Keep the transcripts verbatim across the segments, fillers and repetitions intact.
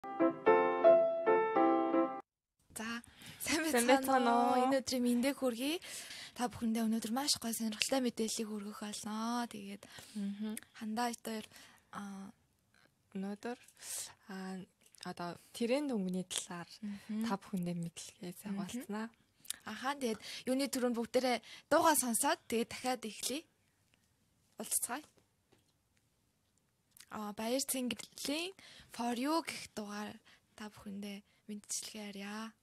За, сайн байцгаана уу? Энэ өдрийн мэндийг хүргэе. Та бүхэндээ өнөөдөр маш гоё сонирхолтой мэдээллийг хүргэх болно. Тэгээд хандаа дээр а өнөөдөр а одоо тренд өнгөний талаар та бүхэндээ мэдлэгээ загвалцнаа. Ахаа тэгээд юуны түрүүнд бүгдээрээ дуугаа сонсоод тэгээд дахиад эхлэе. Уулзцгаая. А Баяр Цэнгэрлэлийн For You гэх дугаар та бүхэндээ мэдчилгээ ярья.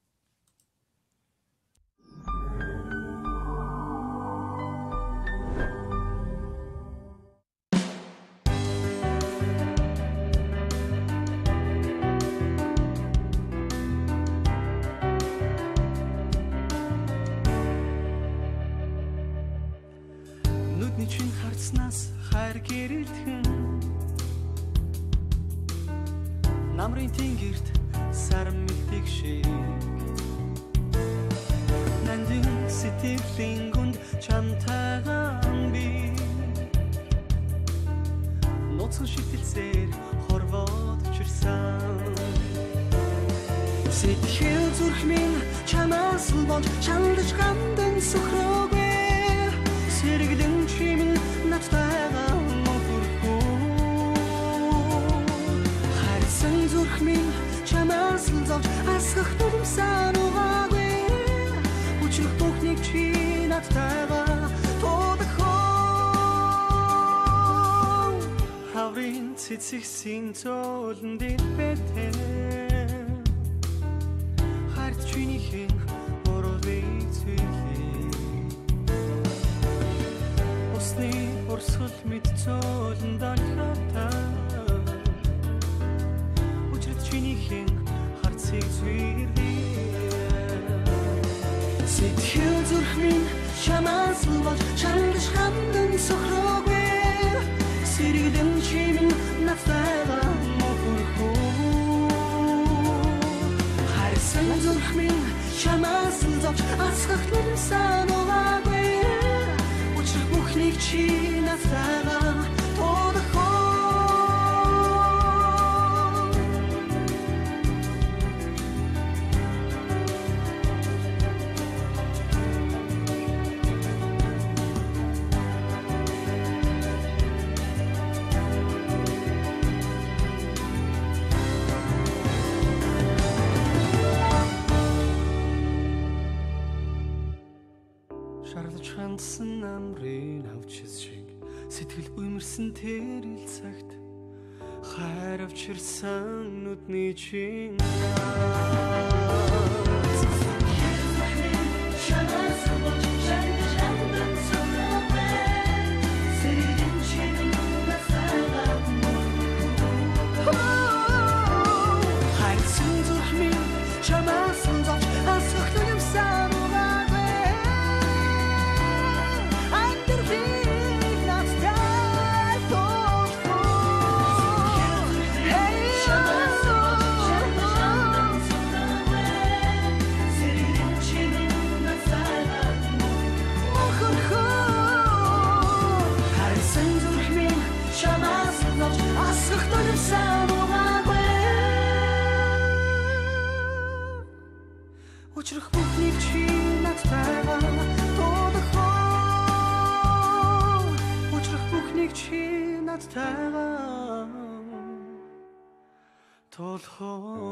Нүдний чин харцнаас хайр гэрэлтхэн намрын тэнгэрт сар мэлдэг шиг нандин сэтгэлийн гүнд чамтайгаан би ноцхон шитэлсээр хорвоод учирсан сэтгэл зүрх минь чамаас л болж чандаж гамдан сөхрөөгүй сэргэлэн чимэн надтайгаа мохорхоо харсан зүрх минь чамаас л зовж асгах тулмсан угаагүй үчирх бүхнийг чи надтайгаа тодохоо хаврын цэцэгсийн цоолн дэлбэтэ харт чинийхэн оролыг цэглээ усны урсгал мэд цоолн далхатаа учрал чинийхэн харцыг зүэрлээ сэтгэл зүрх минь чамаас л болж чандаж хамдан сохроогүй сэргэлэн чимэн надтайгаа мохорхоо харсан зүрх минь чамаас л зовж асгах тулмсан угаагүй учрах бүхнийг чи надтайгаа тодохоо шарлаж хандсан намрын авчис шиг сэтгэл үмэрсэн тэрэл цагт хайр авчирсан нүдний чин хайрсан зүрх минь чамаас л зовж асгах тулмсан учрах бүхнийг чи надтайгаа тодохоо учрах бүхнийг чи надтайгаа тодохоо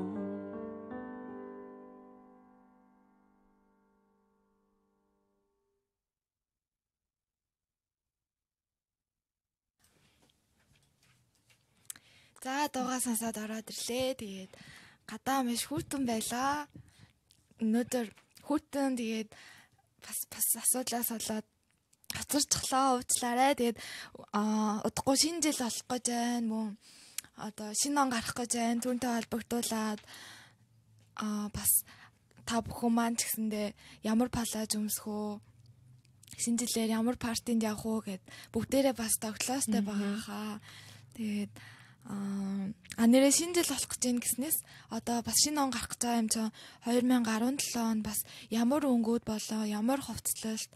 За дуугаа сонсоод ороод ирлээ. Тэгээд гадаа маш хүйтэн байлаа. Өнөөдөр хүйтэн тэгээд бас бас асуудлаас болоод хоцорчихлоо уучлаарай. Тэгээд аа удахгүй шинэ жил болох гэж байна мөн. Одоо шинэ он гарах гэж байна. Түүнтэй холбогдуулаад аа бас та бүхэн маань ч гэсэндээ ямар палаж өмсөх үү? Шинэ жилээр ямар партинд явах уу гэд бүгдээрээ бас тогтлоостой байгаа хаа. Тэгээд Аа нэрээ шинэ жил болох гэж байна гэснээс одоо бас шинэ он гарах гэж байгаа юм чинь две тысячи дөрвөн он бас ямар өнгүүд болоо ямар хувцлалт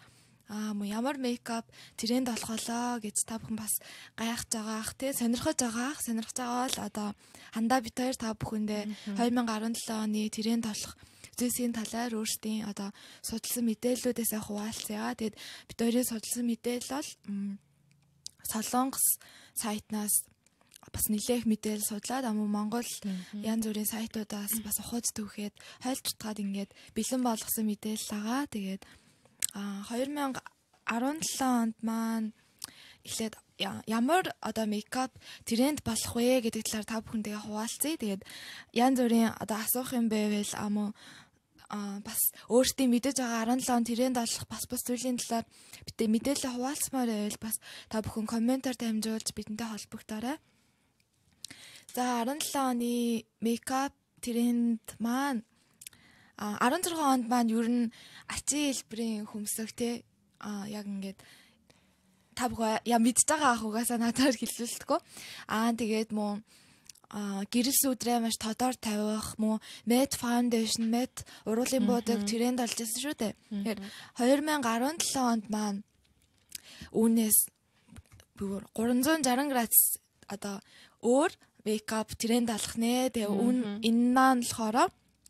аа мөн ямар мейкап тренд болох болоо гэж та бүхэн бас гайхаж байгаах тий сонирхож байгаах сонирхож байгаа бол одоо хандаа бит хоёр та бүхэндээ две тысячи десять оны тренд болох зүйлсийн талаар өөрсдийн одоо судалсан мэдээллүүдээсээ хуваалцъя. Тэгэд бит хоёрын судалсан мэдээлэл бол Солонгос сайтнаас бас нэлээх мэдээлэл судлаад амуу Монгол янз бүрийн сайтуудаас бас ухаж төвхэд хойлж утгаад ингээд бэлэн болгосон мэдээлэл байгаа. Тэгээд а две тысячи десять онд маань эхлээд ямар одоо мейкап тренд болох вэ гэдэг талаар та бүхэнтэйгээ хуваалцъя. Тэгээд янз бүрийн одоо асуух юм байвал амуу а бас өөртөө мэдэж байгаа десять он тренд болох бас бас зүйлийн талаар бид мэдээлэл хуваалцмаар байвал бас та бүхэн комментаар дамжуулж бидэнтэй холбогдоорой. За десять оны мейкап тренд маань а16 онд маань ер нь ачийн хэлбэрийн хөмсөг те а яг ингээд та бүхэн яа мэдж байгаа ах угаасаа надаар хэлүүлэлтгүй. Аа тэгээд мөн а гэрэл сүдрээ маш тодор тавих мөн matte foundation matte уруулын буудаг тренд болж байсан шүү дээ. Тэгэхээр две тысячи десять онд маань үүнээс триста шестьдесят градус одоо өөр мейкап тренд алах нэ. Тэгээ үн энэ маань болохоор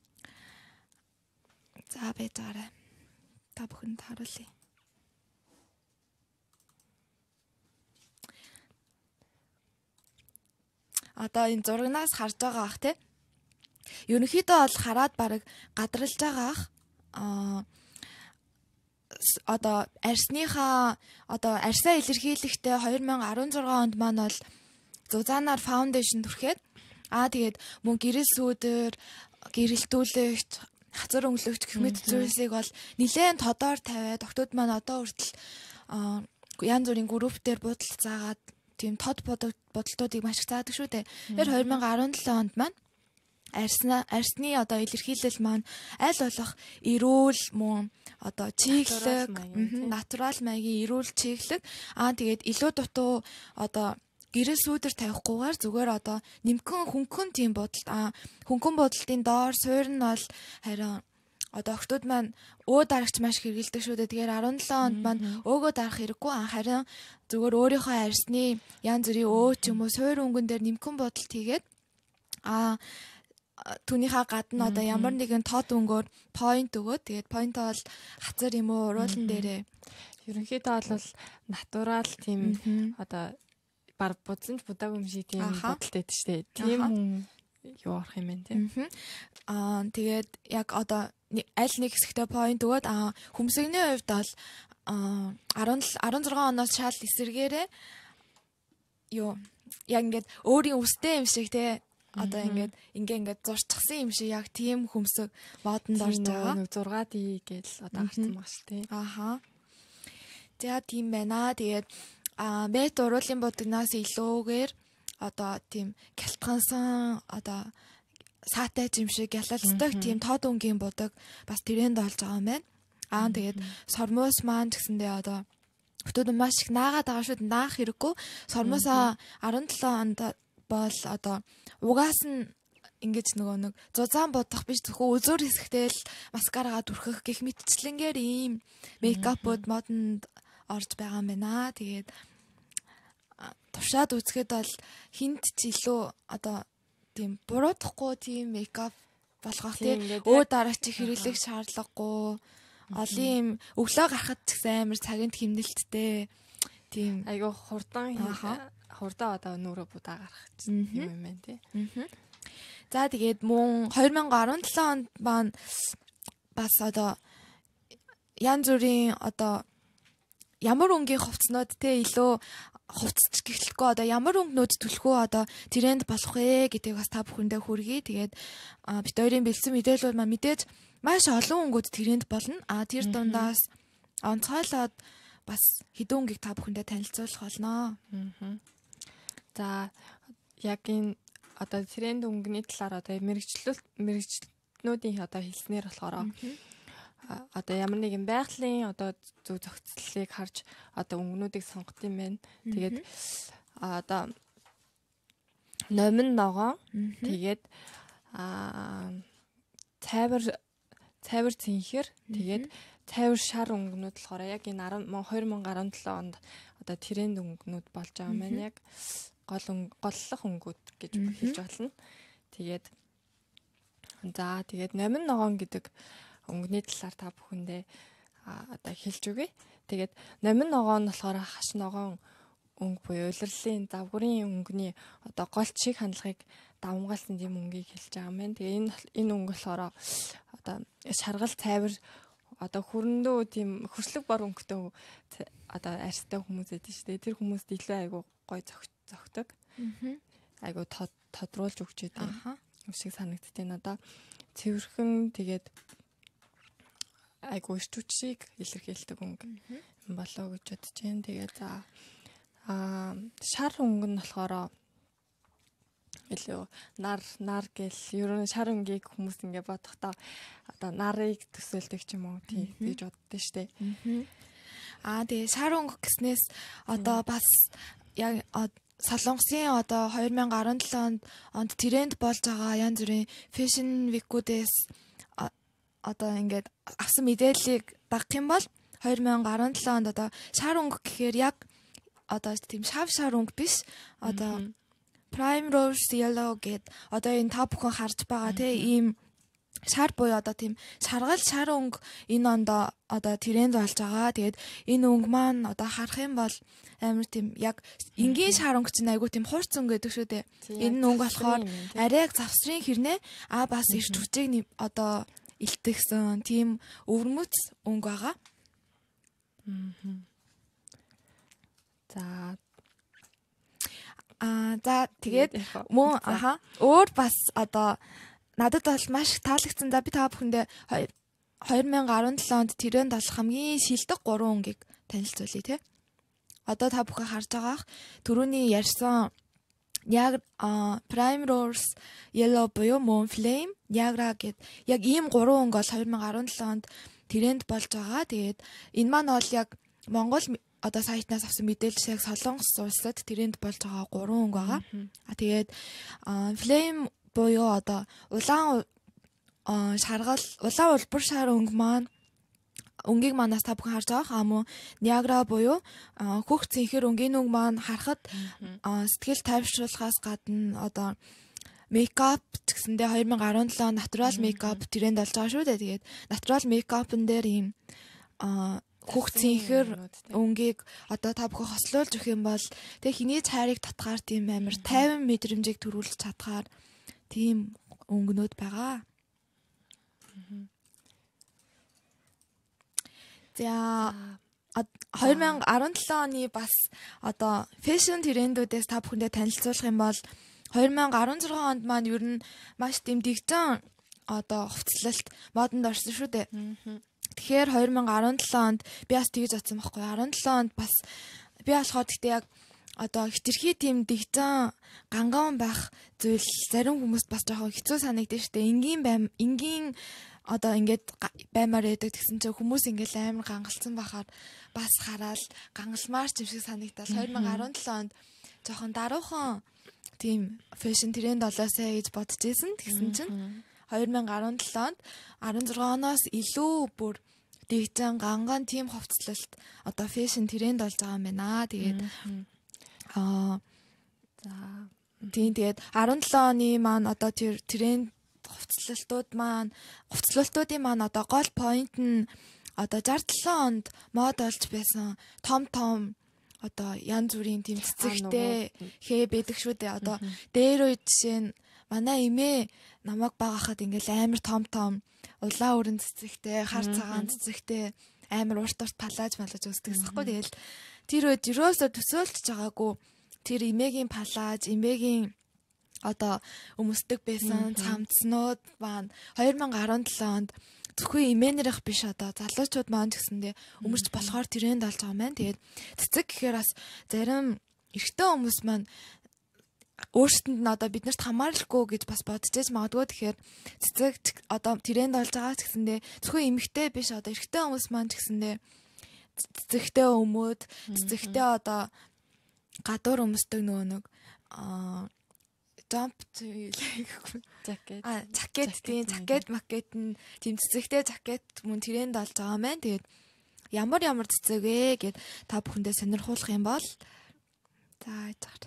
за байж байгаарай. Та бүхэнд харуулъя. Одоо энэ зурагнаас харж байгаа ах те. Ерөнхийдөө бол хараад баг гадралж байгаа ах. Аа одоо арсныхаа одоо арсаа илэрхийлэхдээ две тысячи десять онд маань бол зузаанаар фаундейшн түрхээд аа тэгээд мөн гэрэл сүүдэр гэрэлтүүлэгч хацар өнгөлөгч гэх мэт зүйлсийг бол нэлээд тодоор тавиад октод маань одоо хүртэл янз бүрийн групп дээр будалд заагаад тийм тод бодолтуудыг маш их заадаг шүү дээ. Тэгэхээр две тысячи десять онд маань арсна арсны одоо илэрхийлэл маань аль болох эрүүл мөн одоо чиглэг натурал маягийн эрүүл чиглэг аа тэгээд илүү дутуу одоо гэрэл сүүдэр тавихгүйгээр зүгээр одоо нимкэн хөнгөн тийм бодолт аа хөнгөн бодолтын доор суур нь бол харин одоо охтууд маань өө дарагч маш хэрэгэлдэг шүү дээ. Тэгэхээр десять онд маань өөгөө дарах хэрэггүй харин зүгээр өөрийнхөө арсны янз бүрийн өө ч юм уу суур өнгөн дээр нимкэн бодолт хийгээд аа түүнийхээ гадна одоо ямар нэгэн тод өнгөөр point өгөөд тэгээд point бол хацар юм уу уруулан дээрээ ерөнхийдөө бол натурал тийм одоо бар будсан будааг юм шиг тийм бодолтой байдаг шүү дээ. Тийм хүн юу арах юм бэ тийм. Аа тэгээд яг одоо аль нэг хэсэгтээ point өгөөд аа хүмсэгний хувьд бол аа десять оноос шал эсэргээрээ юу яг ингээд өөрийн үстэй юм шиг те одоо ингээд ингээ ингээд зурчихсан юм шиг яг тийм хүмсэг модонд орж байгаа. сix ди гэж одоо гарсан баг шүү дээ. Ааха. За тийм байна. Тэгээд а мэт уруулын будагнаас илүүгээр одоо тийм гялтгансан одоо саатай юм шиг гялалцдаг тийм тод өнгийн будаг бас тренд болж байгаа юм байна. Аа тэгээд сормоос маань гэсэндээ одоо хотод маш их наагаад байгаа шүү дээ. Наах хэрэггүй. Сормоосаа десять онд бол одоо угаас нь ингэж нөгөө нэг зузаан бодох биш зөвхөн үзүүр хэсэгтэй л маскарагаа дүрхэх гэх мэтчлэнгээр ийм мейкапууд модонд орж байгаа юм байна. Тэгээд туршаад үзэхэд бол хинт ч илүү одоо тийм буруудахгүй тийм мейкап болгох тийм өө дараач хэрэглэх шаардлагагүй олон юм өглөө гарахад ч гэсэн амар цагийн хэмнэлттэй тийм айгу хурдан хурдан одоо нүрэ будаа гарах юм юм байна тий. За тэгээд мөн две тысячи десять онд маань бас одоо янз бүрийн одоо ямар өнгийн хувцснууд те илүү хувцч гэхлэхгүй одоо ямар өнгнүүд төлхөө одоо тренд болох вэ гэдгийг бас та бүхэндээ хүргэе. Тэгээд бид хоёрын бэлдсэн мэдээлэл маань мэдээж маш олон өнгүүд тренд болно. А тэр дундаас онцгойлоод бас хэдэн өнгийг та бүхэндээ танилцуулах болно. За яг энэ одоо тренд өнгөний талаар одоо мэрэгчлэл мэрэгчлэнүүдийн одоо хэлснээр болохоор одоо ямар нэгэн байгалийн одоо зөв зохицлыг харж одоо өнгөнүүдийг сонгох юм байна. Тэгээд одоо номин ногоон тэгээд аа цайвар цайвар цэнхэр тэгээд цайвар шар өнгөнүүд болохоор яг энэ two thousand seventeen онд одоо тренд өнгөнүүд болж байгаа юм байна. Яг гол голлох өнгүүд гэж хэлж болно. Тэгээд за тэгээд номин ногоон гэдэг өнгөний талаар та бүхэндээ одоо хэлж өгье. Тэгээд номин ногоон нь болохоор хаш ногоон өнгө буюу улирлын завгарын өнгөний одоо голч шиг хандлагыг давмгаалсан тийм өнгийг хэлж байгаа юм байна. Тэгээ энэ энэ өнгө болохоор одоо шаргал цайвар одоо хөрөндөө тийм хөрслөг бор өнгөтэй одоо арьстай хүмүүс байдаг шүү дээ. Тэр хүмүүст илүү айгу гой зөгтөг. Айгу тодруулж өгч байдаг юм шиг санагдтыг надаа. Цэвэрхэн тэгээд айгу ирчүүчийг илэрхийлдэг өнгө болоо гэж бодож байна. Тэгээд за аа шар өнгө нь болохоор илүү нар нар гэл ерөн шар өнгийг хүмүүс ингэ бодохдоо одоо нарыг төсөөлдөг ч юм уу тий гэж боддөө штэ. Аа тэгээ шар өнгө гэснээс одоо бас яг Солонгосын одоо two thousand seventeen онд тренд болж байгаа янз бүрийн фэшн викүүдээс одоо ингээд авсан мэдээллийг дагах юм бол two thousand seventeen онд одоо шар өнгө гэхээр яг одоо тийм шав шар өнгө биш одоо Prime Rose Yellow гэд одоо энэ та бүхэн харж байгаа тийм ийм шар буюу одоо тийм шаргал шар өнгө энэ онд одоо тренд болж байгаа. Тэгээд энэ өнгө маань одоо харах юм бол амар тийм яг энгийн шар өнгө чинь айгуу тийм хуурц өнгө гэдэг шүү дээ. Энэ өнгө болохоор арайг завсрын хэрнээ а бас ирч хүчийг одоо илтгэсэн тийм өвөрмөц өнгө байгаа. За Аа за тэгээд мөн аха өөр бас одоо надад бол маш их таалагдсан. За би та бүхэндээ two thousand seventeen онд тренд болох хамгийн шилдэг гурван өнгийг танилцуулъя тий. Одоо та бүхэн харж байгаах түрүүний ярьсан яг Prime Rose Yellow буюу Moon Flame, Niagara гэд яг ийм гурван өнгө бол two thousand seventeen онд тренд болж байгаа. Тэгээд энэ маань бол яг Монгол одоо сайтнаас авсан мэдээлэл яг Солонгос улсад тренд болж байгаа гурван өнгө байгаа. А тэгээд Flame буюу одоо улаан шаргал улаан улбар шар өнгө маань өнгийг манаас та бүхэн харж байгаа хамуу Niagara буюу хөх цэнхэр өнгийн өнгө маань харахад сэтгэл тайвшруулахаас гадна одоо мейкап гэсэндээ two thousand seventeen натурал мейкап тренд болж байгаа шүү дээ. Тэгээд натурал мейкапн дээр ийм хөх цэнхэр өнгийг одоо та бүхэн хослуулж өгөх юм бол тэг хиний цайрыг татгаар тийм амар fifty мэдрэмжийг төрүүлж чадхаар тийм өнгөнүүд байгаа. За two thousand seventeen оны бас одоо фэшн трендүүдээс та бүхэндээ танилцуулах юм бол two thousand sixteen онд маань ер нь маш тийм дэгжин одоо хувцлалт модонд орсон шүү дээ. Тэгэхээр two thousand seventeen онд би бас тэгж бодсон байхгүй. seventeen онд бас би болохоор гэхдээ яг одоо хитрхи тийм дэгжин ганган байх зүйл зарим хүмүүст бас жоохон хэцүү санагдаж штэ. Энгийн байм энгийн одоо ингээд баймаар яадаг гэсэн чинь хүмүүс ингээд амар гангалцсан байхаар бас хараад гангалмаар ч юм шиг санагдал. two thousand seventeen онд жоохон даруухан тийм фэшн тренд болоосаа гэж бодож ирсэн. Тэгсэн чинь two thousand seventeen онд sixteen оноос илүү бүр дэгжин ганган тийм хувцлалт одоо фэшн тренд болж байгаа юм байна. Тэгээд аа за тийм тэгээд seventeen оны маань одоо тэр тренд хувцлалтууд маань хувцлалтуудын маань одоо гол point нь одоо sixty-seven онд мод болж байсан том том одоо янз бүрийн тийм цэцэгтэй хээ байдаг шүү дээ. Одоо дээр үе жишээ нь манай эмээ намайг багахад ингээл амар том том улаан өрөн цэцэгтэй, хар цагаан цэцэгтэй амар урт урт палаж малаж үздэг гэсэхгүй. Тэгэл тэр үед юусоо төсөөлж байгаагүй тэр эмээгийн палаж, эмээгийн одоо өмсдөг байсан цамцнууд маань two thousand seventeen онд зөвхөн эмээнэрх биш одоо залуучууд маань ч гэсэндээ өмөрч болохоор тренд болж байгаа юм байна. Тэгээд цэцэг гэхээр бас зарим эрэгтэй хүмүүс маань өөрсдөнд нь одоо биднэрт хамаарлахгүй гэж бас бодож байж магадгүй. Тэгэхээр цэцэг одоо тренд болж байгаа ч гэсэндээ зөвхөн эмэгтэй биш одоо эрэгтэй хүмүүс маань ч гэсэндээ цэцэгтэй өмөөд цэцэгтэй одоо гадуур өмсдөг нөгөө нэг аа jump to жакет. а жакет тийм жакет макет нь тийм цэцэгтэй жакет мөн тренд болж байгаа юм байна. Тэгээд ямар ямар цэцэг вэ гэд та бүхэндээ сонирхуулах юм бол за яагаад.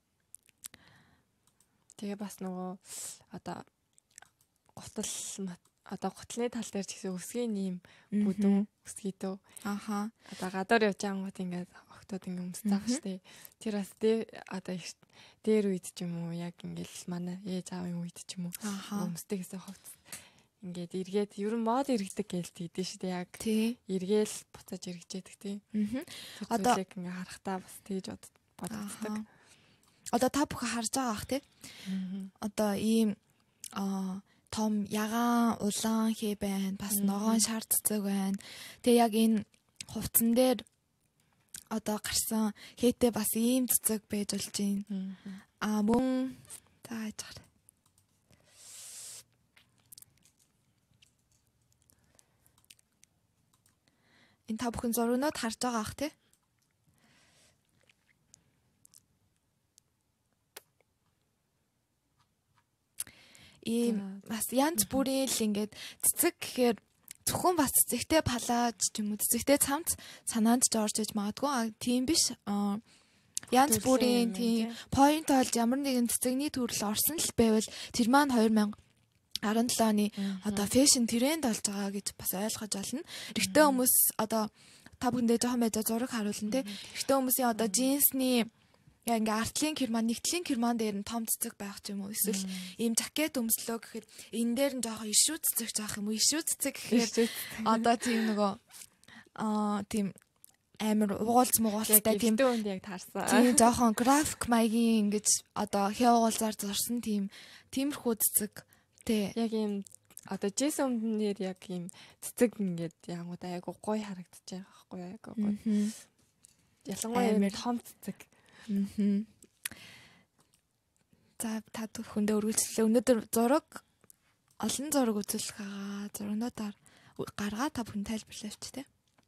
Тэгээ бас нөгөө одоо гутал одоо гутлын тал дээр ч гэсэн өсгийн нэм бүдүүн өсгийдөө. Аха. Одоо гадаар явж ангууд ингээд октод ингээд өмсцаах штэ. Тэр бас дээр одоо дээр үед ч юм уу яг ингээд манай ээж аавын үед ч юм уу өмсдөг гэсэн ховц. Ингээд эргээд ер нь мод эргэдэг гээл тийдэн штэ яг. Эргээл буцаж эргэжээдэг тий. Аа. Одоо ингээд харахтаа бас тэгж боддог. Одоо та бүхэн харж байгаа бах тий. Одоо ийм аа том ягаан улаан хээ байна. Бас ногоон шар цэцэг байна. Тэгээ яг энэ хувцсан дээр одоо гарсан хээтэй бас ийм цэцэг байж болж байна. Аа мөн за яагаад. Энэ та бүхэн зургнууд харж байгаа бах тий. Ийм бас янз бүрийн л ингээд цэцэг гэхээр зөвхөн бас цэцэгтэй палаж ч юм уу цэцэгтэй цамц санаанд ч орж иж магадгүй. Тийм биш. Янз бүрийн тийм point олж ямар нэгэн цэцэгний төрөл орсон л байвал тэр маань two thousand seventeen оны одоо фэшн тренд болж байгаа гэж бас ойлгож байна. Эрэгтэй хүмүүс одоо та бүхэндээ жоохон байж зураг харуулна те. Эрэгтэй хүмүүсийн одоо джинсний яг ингээ артлын кирман нэгтлийн кирман дээр нь том цэцэг байх ч юм уу эсвэл ийм жакет өмслөө гэхэд энэ дээр нь жоохон ишүү цэцэг жаах юм уу ишүү цэцэг гэхээр одоо тийм нөгөө аа тийм амар угуулц мугуулцтай тийм үнд яг таарсан. Тийм жоохон график маягийн ингэж одоо хээ уулзаар зурсан тийм тиймэрхүү цэцэг тий. Яг ийм одоо джинс өмднөр яг ийм цэцэг ингээд яг айгу гоё харагдаж байгаа байхгүй яг гоё. Ялангуяа ийм том цэцэг. Мм. За та бүхэндээ үргэлжлүүлээ. Өнөөдөр зураг олон зураг үзүүлэх байгаа. Зургнуудаар гаргаа та бүхэн тайлбарлаач тий.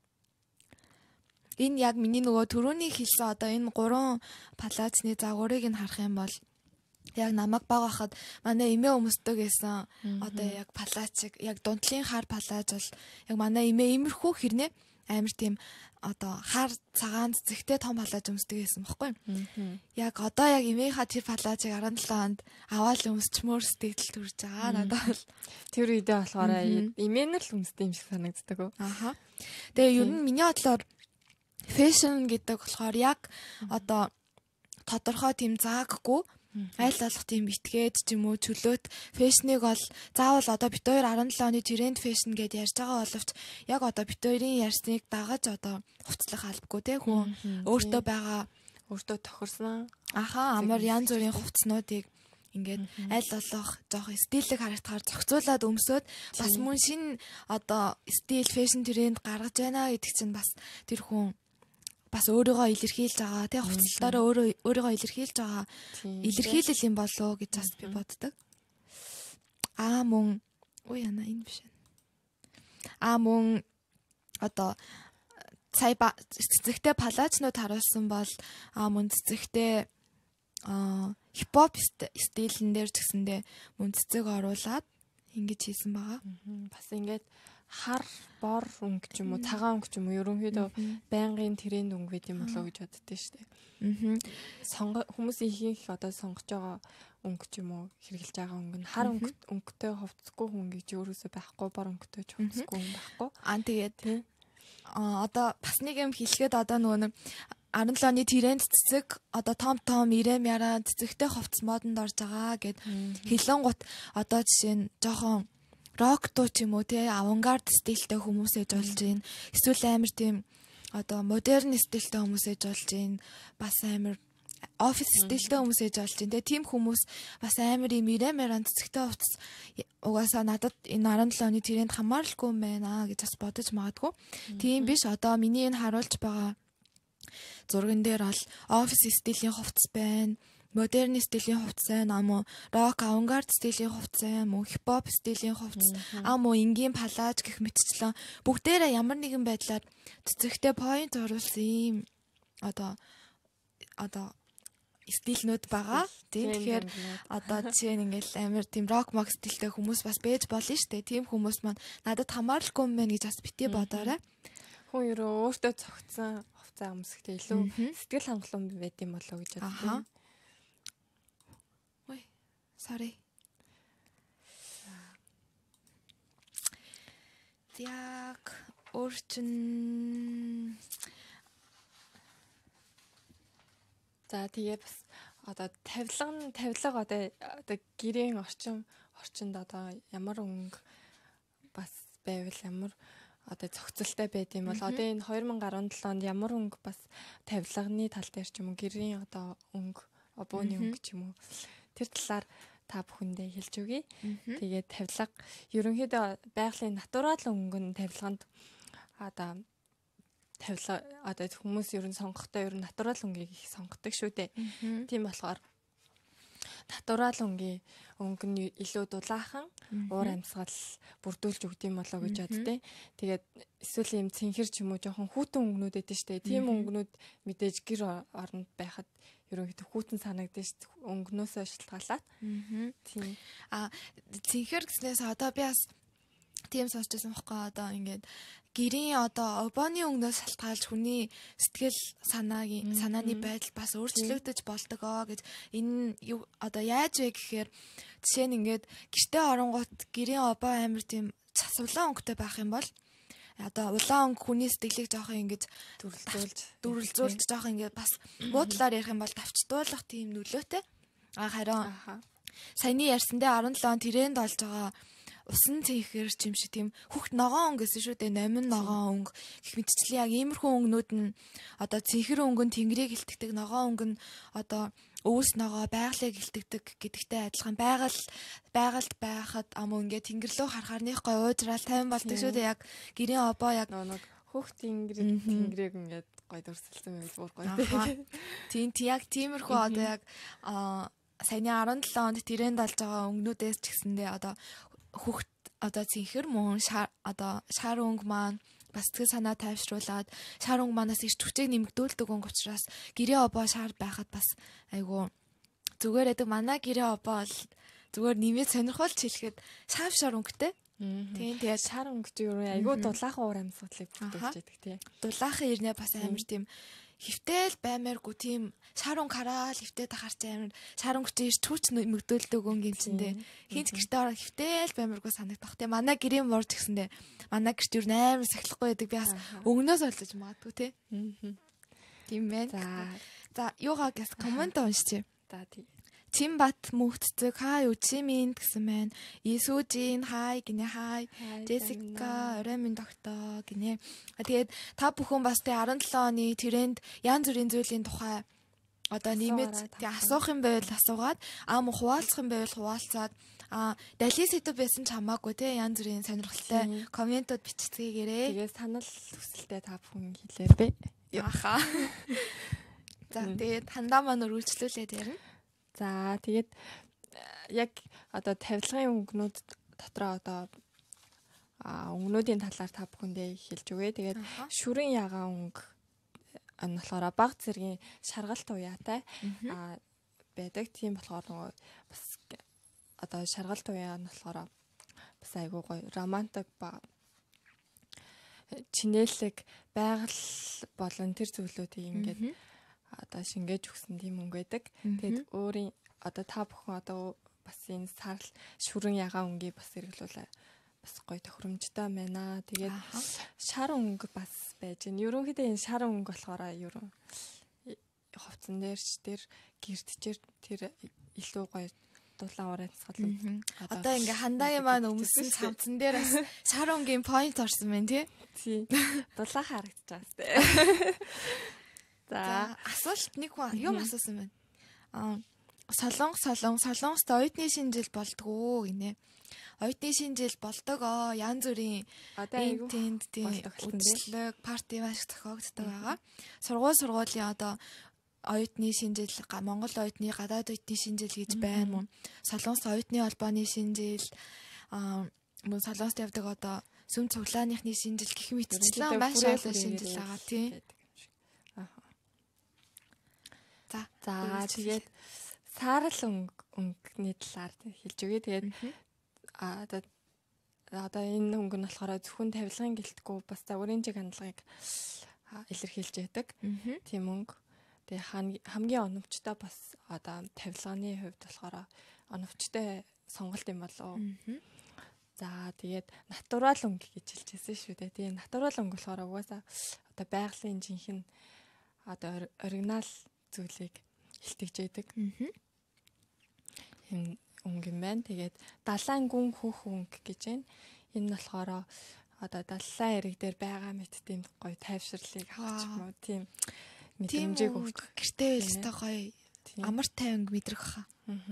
Энэ яг миний нөгөө түрүүний хэлсэн одоо энэ гурван палацны загварыг нь харах юм бол яг намайг баг байхад манай эмээ өмсдөг гэсэн одоо яг палацыг яг дундлын хар палац бол яг манай эмээ иймэрхүү хэрнээ амар тийм одоо хар цагаан цэцэгтэй том палац өмсдөг гэсэн баггүй. Яг одоо яг эмээхаа тэр палацыг seventeen онд аваад өмсчмөр сэтгэл төрж байгаа. Надад бол тэр үедээ болохоор эмээ нь л өмсдөг юм шиг санагддаг. Аха. Тэгээ ер нь миний бодлоор фэшн гэдэг болохоор яг одоо тодорхой тийм зааггүй айл болох тийм итгээд ч юм уу чөлөөт фэшнийг бол заавал одоо бит хоёр seventeen оны тренд фэшн гэдээ ярьж байгаа боловч яг одоо бит хоёрын ярьсныг дагаж одоо хувцлах албагүй те хүн өөртөө байгаа өөртөө тохирсон аха амар янз бүрийн хувцснуудыг ингээд айл болох жоох стилийг харагдахаар зохицуулаад өмсөд бас мөн шин одоо стил фэшн тренд гаргаж байна гэдэг чинь бас тэр хүн бас өөрийгөө илэрхийлж байгаа тий хувцалтаараа өөрөө өөрийгөө илэрхийлж байгаа илэрхийлэл юм болоо гэж бас би боддог. Аа мөн уу яна энэ биш. Аа мөн одоо цай цэцэгтэй палацнууд харуулсан бол аа мөн цэцэгтэй аа хипхоп стилэн дээр ч гэсэндээ мөн цэцэг оруулаад ингэж хийсэн байгаа. Бас ингээд хар бор өнгө ч юм уу цагаан өнгө ч юм уу ерөнхийдөө байнгын тренд өнгө гэдэг юм болоо гэж боддөө шүү дээ. Аа. Сонго хүмүүсийн ихэнх одоо сонгож байгаа өнгө ч юм уу хэрглэж байгаа өнгө нь хар өнгө өнгөтэй хувцсгүй хүн гэж өөрөөсөө байхгүй бор өнгөтэй ч хувцсгүй хүн байхгүй. Аа тэгээд аа одоо бас нэг юм хэлэхэд одоо нөгөө нэг seventeen оны тренд цэцэг одоо том том ирэм яраа цэцэгтэй хувцс модонд орж байгаа гэд хэлэн гут одоо жишээ нь жоохон рок дуу ч юм уу тий авангард стилтэй хүмүүс ээж болж байна. Эсвэл амар тийм одоо модерн стилтэй хүмүүс ээж болж байна. Бас амар офис стилтэй хүмүүс ээж болж байна. Тэгээ тийм хүмүүс бас амар юм ирэмэрэн цэцэгтэй хувцас угаасаа надад энэ seventeen оны тренд хамааралгүй юм байна гэж бас бодож магадгүй. Тийм биш одоо миний энэ харуулж байгаа зурган дээр бол офис стилийн хувцас байна. Модерн стилийн хувцас байна, ам рок авангард стилийн хувцас байна, мөн хипхоп стилийн хувцас, ам энгийн палаж гэх мэтчлэн бүгдээрээ ямар нэгэн байдлаар цэцэгтэй point оруулсан юм одоо одоо стилнүүд байгаа. Тийм тэгэхээр одоо жишээ нь ингээл амар тийм рок мок стилтэй хүмүүс бас байж болно шүү дээ. Тийм хүмүүс маань надад хамааралгүй юм байна гэж бас бити бодоорой. Хүн ерөө өөртөө цогцсон хувцас өмсөхдөө илүү сэтгэл хангалуун байд юм болоо гэж боддог. Ой, sorry. Яг өөрчн за тэгээ бас одоо тавилга тавилга одоо одоо гэрийн орчин орчинд одоо ямар өнгө бас байвал ямар одоо цогцолтой байд юм бол одоо энэ two thousand seventeen онд ямар өнгө бас тавилганы тал дээр ч юм уу гэрийн одоо өнгө обооны өнгө ч юм уу тэр талаар та бүхэндээ хэлж өгье. Тэгээд тавилга ерөнхийдөө байгалийн натурал өнгө нь тавилганд одоо тавилга одоо хүмүүс ер нь сонгохдоо ер нь натурал өнгийг их сонгодог шүү дээ. Тийм болохоор натурал өнгийн өнгө нь илүү дулаахан уур амьсгал бүрдүүлж өгд юм болоо гэж боддیں۔ Тэгээд эсвэл юм цэнхэр ч юм уу жоохон хүүтэн өнгөнүүд эдэн штэ. Тийм өнгөнүүд мэдээж гэр оронд байхад ерөнхийдөө хүүтэн санагдаж өнгнөөсөө шалтгаалаад. Тийм. А цэнхэр гэснээс одоо би бас тийм сонсчихсан байхгүй одоо ингээд гэрийн одоо обооны өнгнөөс шалтгаалж хүний сэтгэл санаагийн санааны байдал бас өөрчлөгдөж болдгоо гэж энэ одоо яаж вэ гэхээр жишээ нь ингээд гэртээ оронгууд гэрийн обоо амир тийм цасвлан өнгөтэй байх юм бол одоо улаан өнгө хүний сэтгэлийг жоохон ингэж дүрлзүүлж дүрлзүүлж жоохон ингээд бас буудлаар ярих юм бол тавчдуулах тийм нөлөөтэй. А харин саяны ярьсандээ seventeen он тренд болж байгаа усан цэнхэр ч юм шиг тийм хүүхд ногоон өнгө гэсэн шүү дээ. Номин ногоон өнгө гэх мэтчлэн яг иймэрхүү өнгнүүд нь одоо цэнхэр өнгө нь тэнгэрийг хилтгдэг, ногоон өнгө нь одоо өвс ногоо байгалыг хилтгдэг гэдэгтэй адилхан байгаль байгальд байхад ам ингээд тэнгэр лөө харахаарных гой уужраал тайван болдог шүү дээ. Яг гэрийн обоо яг нэг хүүхд тэнгэрийг тэнгэрийг ингээд гой дурсалсан байл бүр гой. Тийм яг тиймэрхүү одоо яг саяны seventeen онд тренд болж байгаа өнгнүүдээс ч гэсэндээ одоо хүүхд одоо цэнхэр мөн шар одоо шар өнгө маань бас сэтгэл санаа тайвшруулад шар өнгө манаас их хүчийг нэмэгдүүлдэг өнгө учраас гэрээ обоо шар байхад бас айгу зүгээр байдаг. Манай гэрээ обоо бол зүгээр нэмээд сонирхолж хэлэхэд шав шар өнгөтэй. Тийм тэгээд шар өнгө чи юу айгу дулаахан уур амьсгалыг бүрдүүлж яадаг тий. Дулаахан ирнэ бас амар тийм хөвтэл баймааргүй тийм шар өнгө хараад хөвтөд тахарч амар шар өнгө чи түүч мөгдөөлдөг өнгө юм чиндээ хинт гэртээ ороо хөвтэл баймааргүй санагдах тийм манай гэрийн морж гэсэндээ манай гэрт юу амар сахилахгүй байдаг би бас өнгнөөс олж магадгүй тий. Тийм байна. За юугаа гэс комент уншчих. За тий. Чимбат мөхцөг хай үчимин гэсэн байна. Исүүжин хай гинэ хай. Джессика орой минь доктоо гинэ. Тэгээд та бүхэн бас тэ seventeen оны тренд янз бүрийн зүйлийн тухай одоо нэмээд тэг асуух юм байвал асуугаад ам хуваалцах юм байвал хуваалцаад а далийн сэдв байсан ч хамаагүй те янз бүрийн сонирхолтой комментууд бичцгээгээрэй. Тэгээд санал хүсэлтээ та бүхэн хэлээрэй. Яаха. За тэгээд хандаа маань үргэлжлүүлээд ярина. За тэгээд яг одоо тавилгын өнгнүүд дотроо одоо өнгнүүдийн талаар та бүхэндээ хэлж өгье. Тэгээд шүрэн ягаан өнгө нь болохоор баг зэргийн шаргалт уяатай байдаг. Тийм болохоор нөгөө бас одоо шаргалт уяа нь болохоор бас айгуу гоё романтик ба чинэлэг байгаль болон тэр зүйлүүдийг ингээд одоо шингээж өгсөн тийм өнгө байдаг. Тэгээд өөрийн одоо та бүхэн одоо бас энэ сарл шүрэн ягаан өнгийг бас хэрэглүүлээ. Бас гоё тохиромжтой байна. Тэгээд шар өнгө бас байж гэн. Ерөнхийдөө энэ шар өнгө болохоор ерөн хувцсан дээр ч тэр гэрдчээр тэр илүү гоё дулаан уур амьсгал. Одоо ингээ хандагийн маань өмсөн цамцсан дээр бас шар өнгийн point орсон байна тий. Тий. Дулаан харагдаж байгаа сте. За асуулт нэг хүн юм асуусан байна. Аа солонго солонго солонгост оюутны шинжил болдгоо гинэ. Оюутны шинжил болдогоо янз бүрийн одоо тэнд тийм үйлчлэг парти маш зохиогддог байгаа. Сургууль сургуулийн одоо оюутны шинжил Монгол оюутны гадаад оюутны шинжил гэж байна мөн. Солонгос оюутны холбооны шинжил аа мөн солонгост явдаг одоо сүм цуглааныхны шинжил гэх мэтчлэн маш олон шинжил байгаа тийм. За. За тэгээд саарл өнгө өнгөний талаар хэлж өгье. Тэгээд а одоо энэ өнгө нь болохоор зөвхөн тавилгын гэлтгүй бас загварын чиг хандлагыг илэрхийлж байдаг. Тийм өнгө. Тэгээ хамгийн оновчтой бас одоо тавилганы хувьд болохоор оновчтой сонголт юм болов. За тэгээд натурал өнгө гэж хэлчихсэн шүү дээ. Тийм натурал өнгө болохоор угаасаа одоо байгалийн жинхэнэ одоо оригинал зүйлийг илтгэж яадаг. Энэ өнгө юм байна. Тэгээд далайн гүн хөх өнгө гэж байна. Энэ нь болохоор одоо далайн эрэг дээр байгаа мэт тийм гоё тайвширлыг авах юм уу. Тийм мэдрэмжийг өгч гэртээ байлтай гоё амар тайван мэдрэх хаа.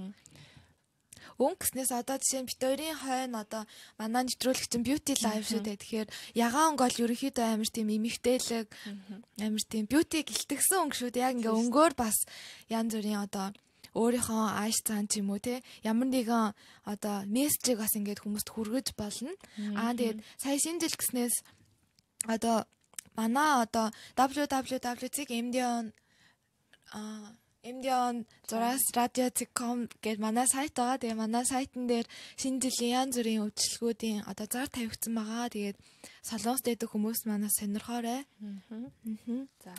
Өнгө гэснээс одоо жишээ нь бит хоёрын хойно одоо манай нэвтрүүлэгч нь beauty live шүү дээ. Тэгэхээр ягаан өнгө бол ерөнхийдөө амар тийм эмэгтэйлэг амар тийм beauty гэлтгсэн өнгө шүү дээ. Яг ингээ өнгөөр бас янз бүрийн одоо өөрийнхөө ааш цаан ч юм уу те ямар нэгэн одоо мессежийг бас ингээд хүмүүст хүргэж болно. Аа тэгээд сая шинэ жил гэснээс одоо манай одоо дабл ю дабл ю дабл ю зэг эм ди он а эм ди он зураас радио зэг ком гэдэг манай сайт байгаа. Тэгээ манай сайтн дээр шинэ жилийн янз бүрийн үйлчлэгүүдийн одоо зар тавигдсан байгаа. Тэгээд солонгост дэдэг хүмүүс манаас сонирхоорой. За.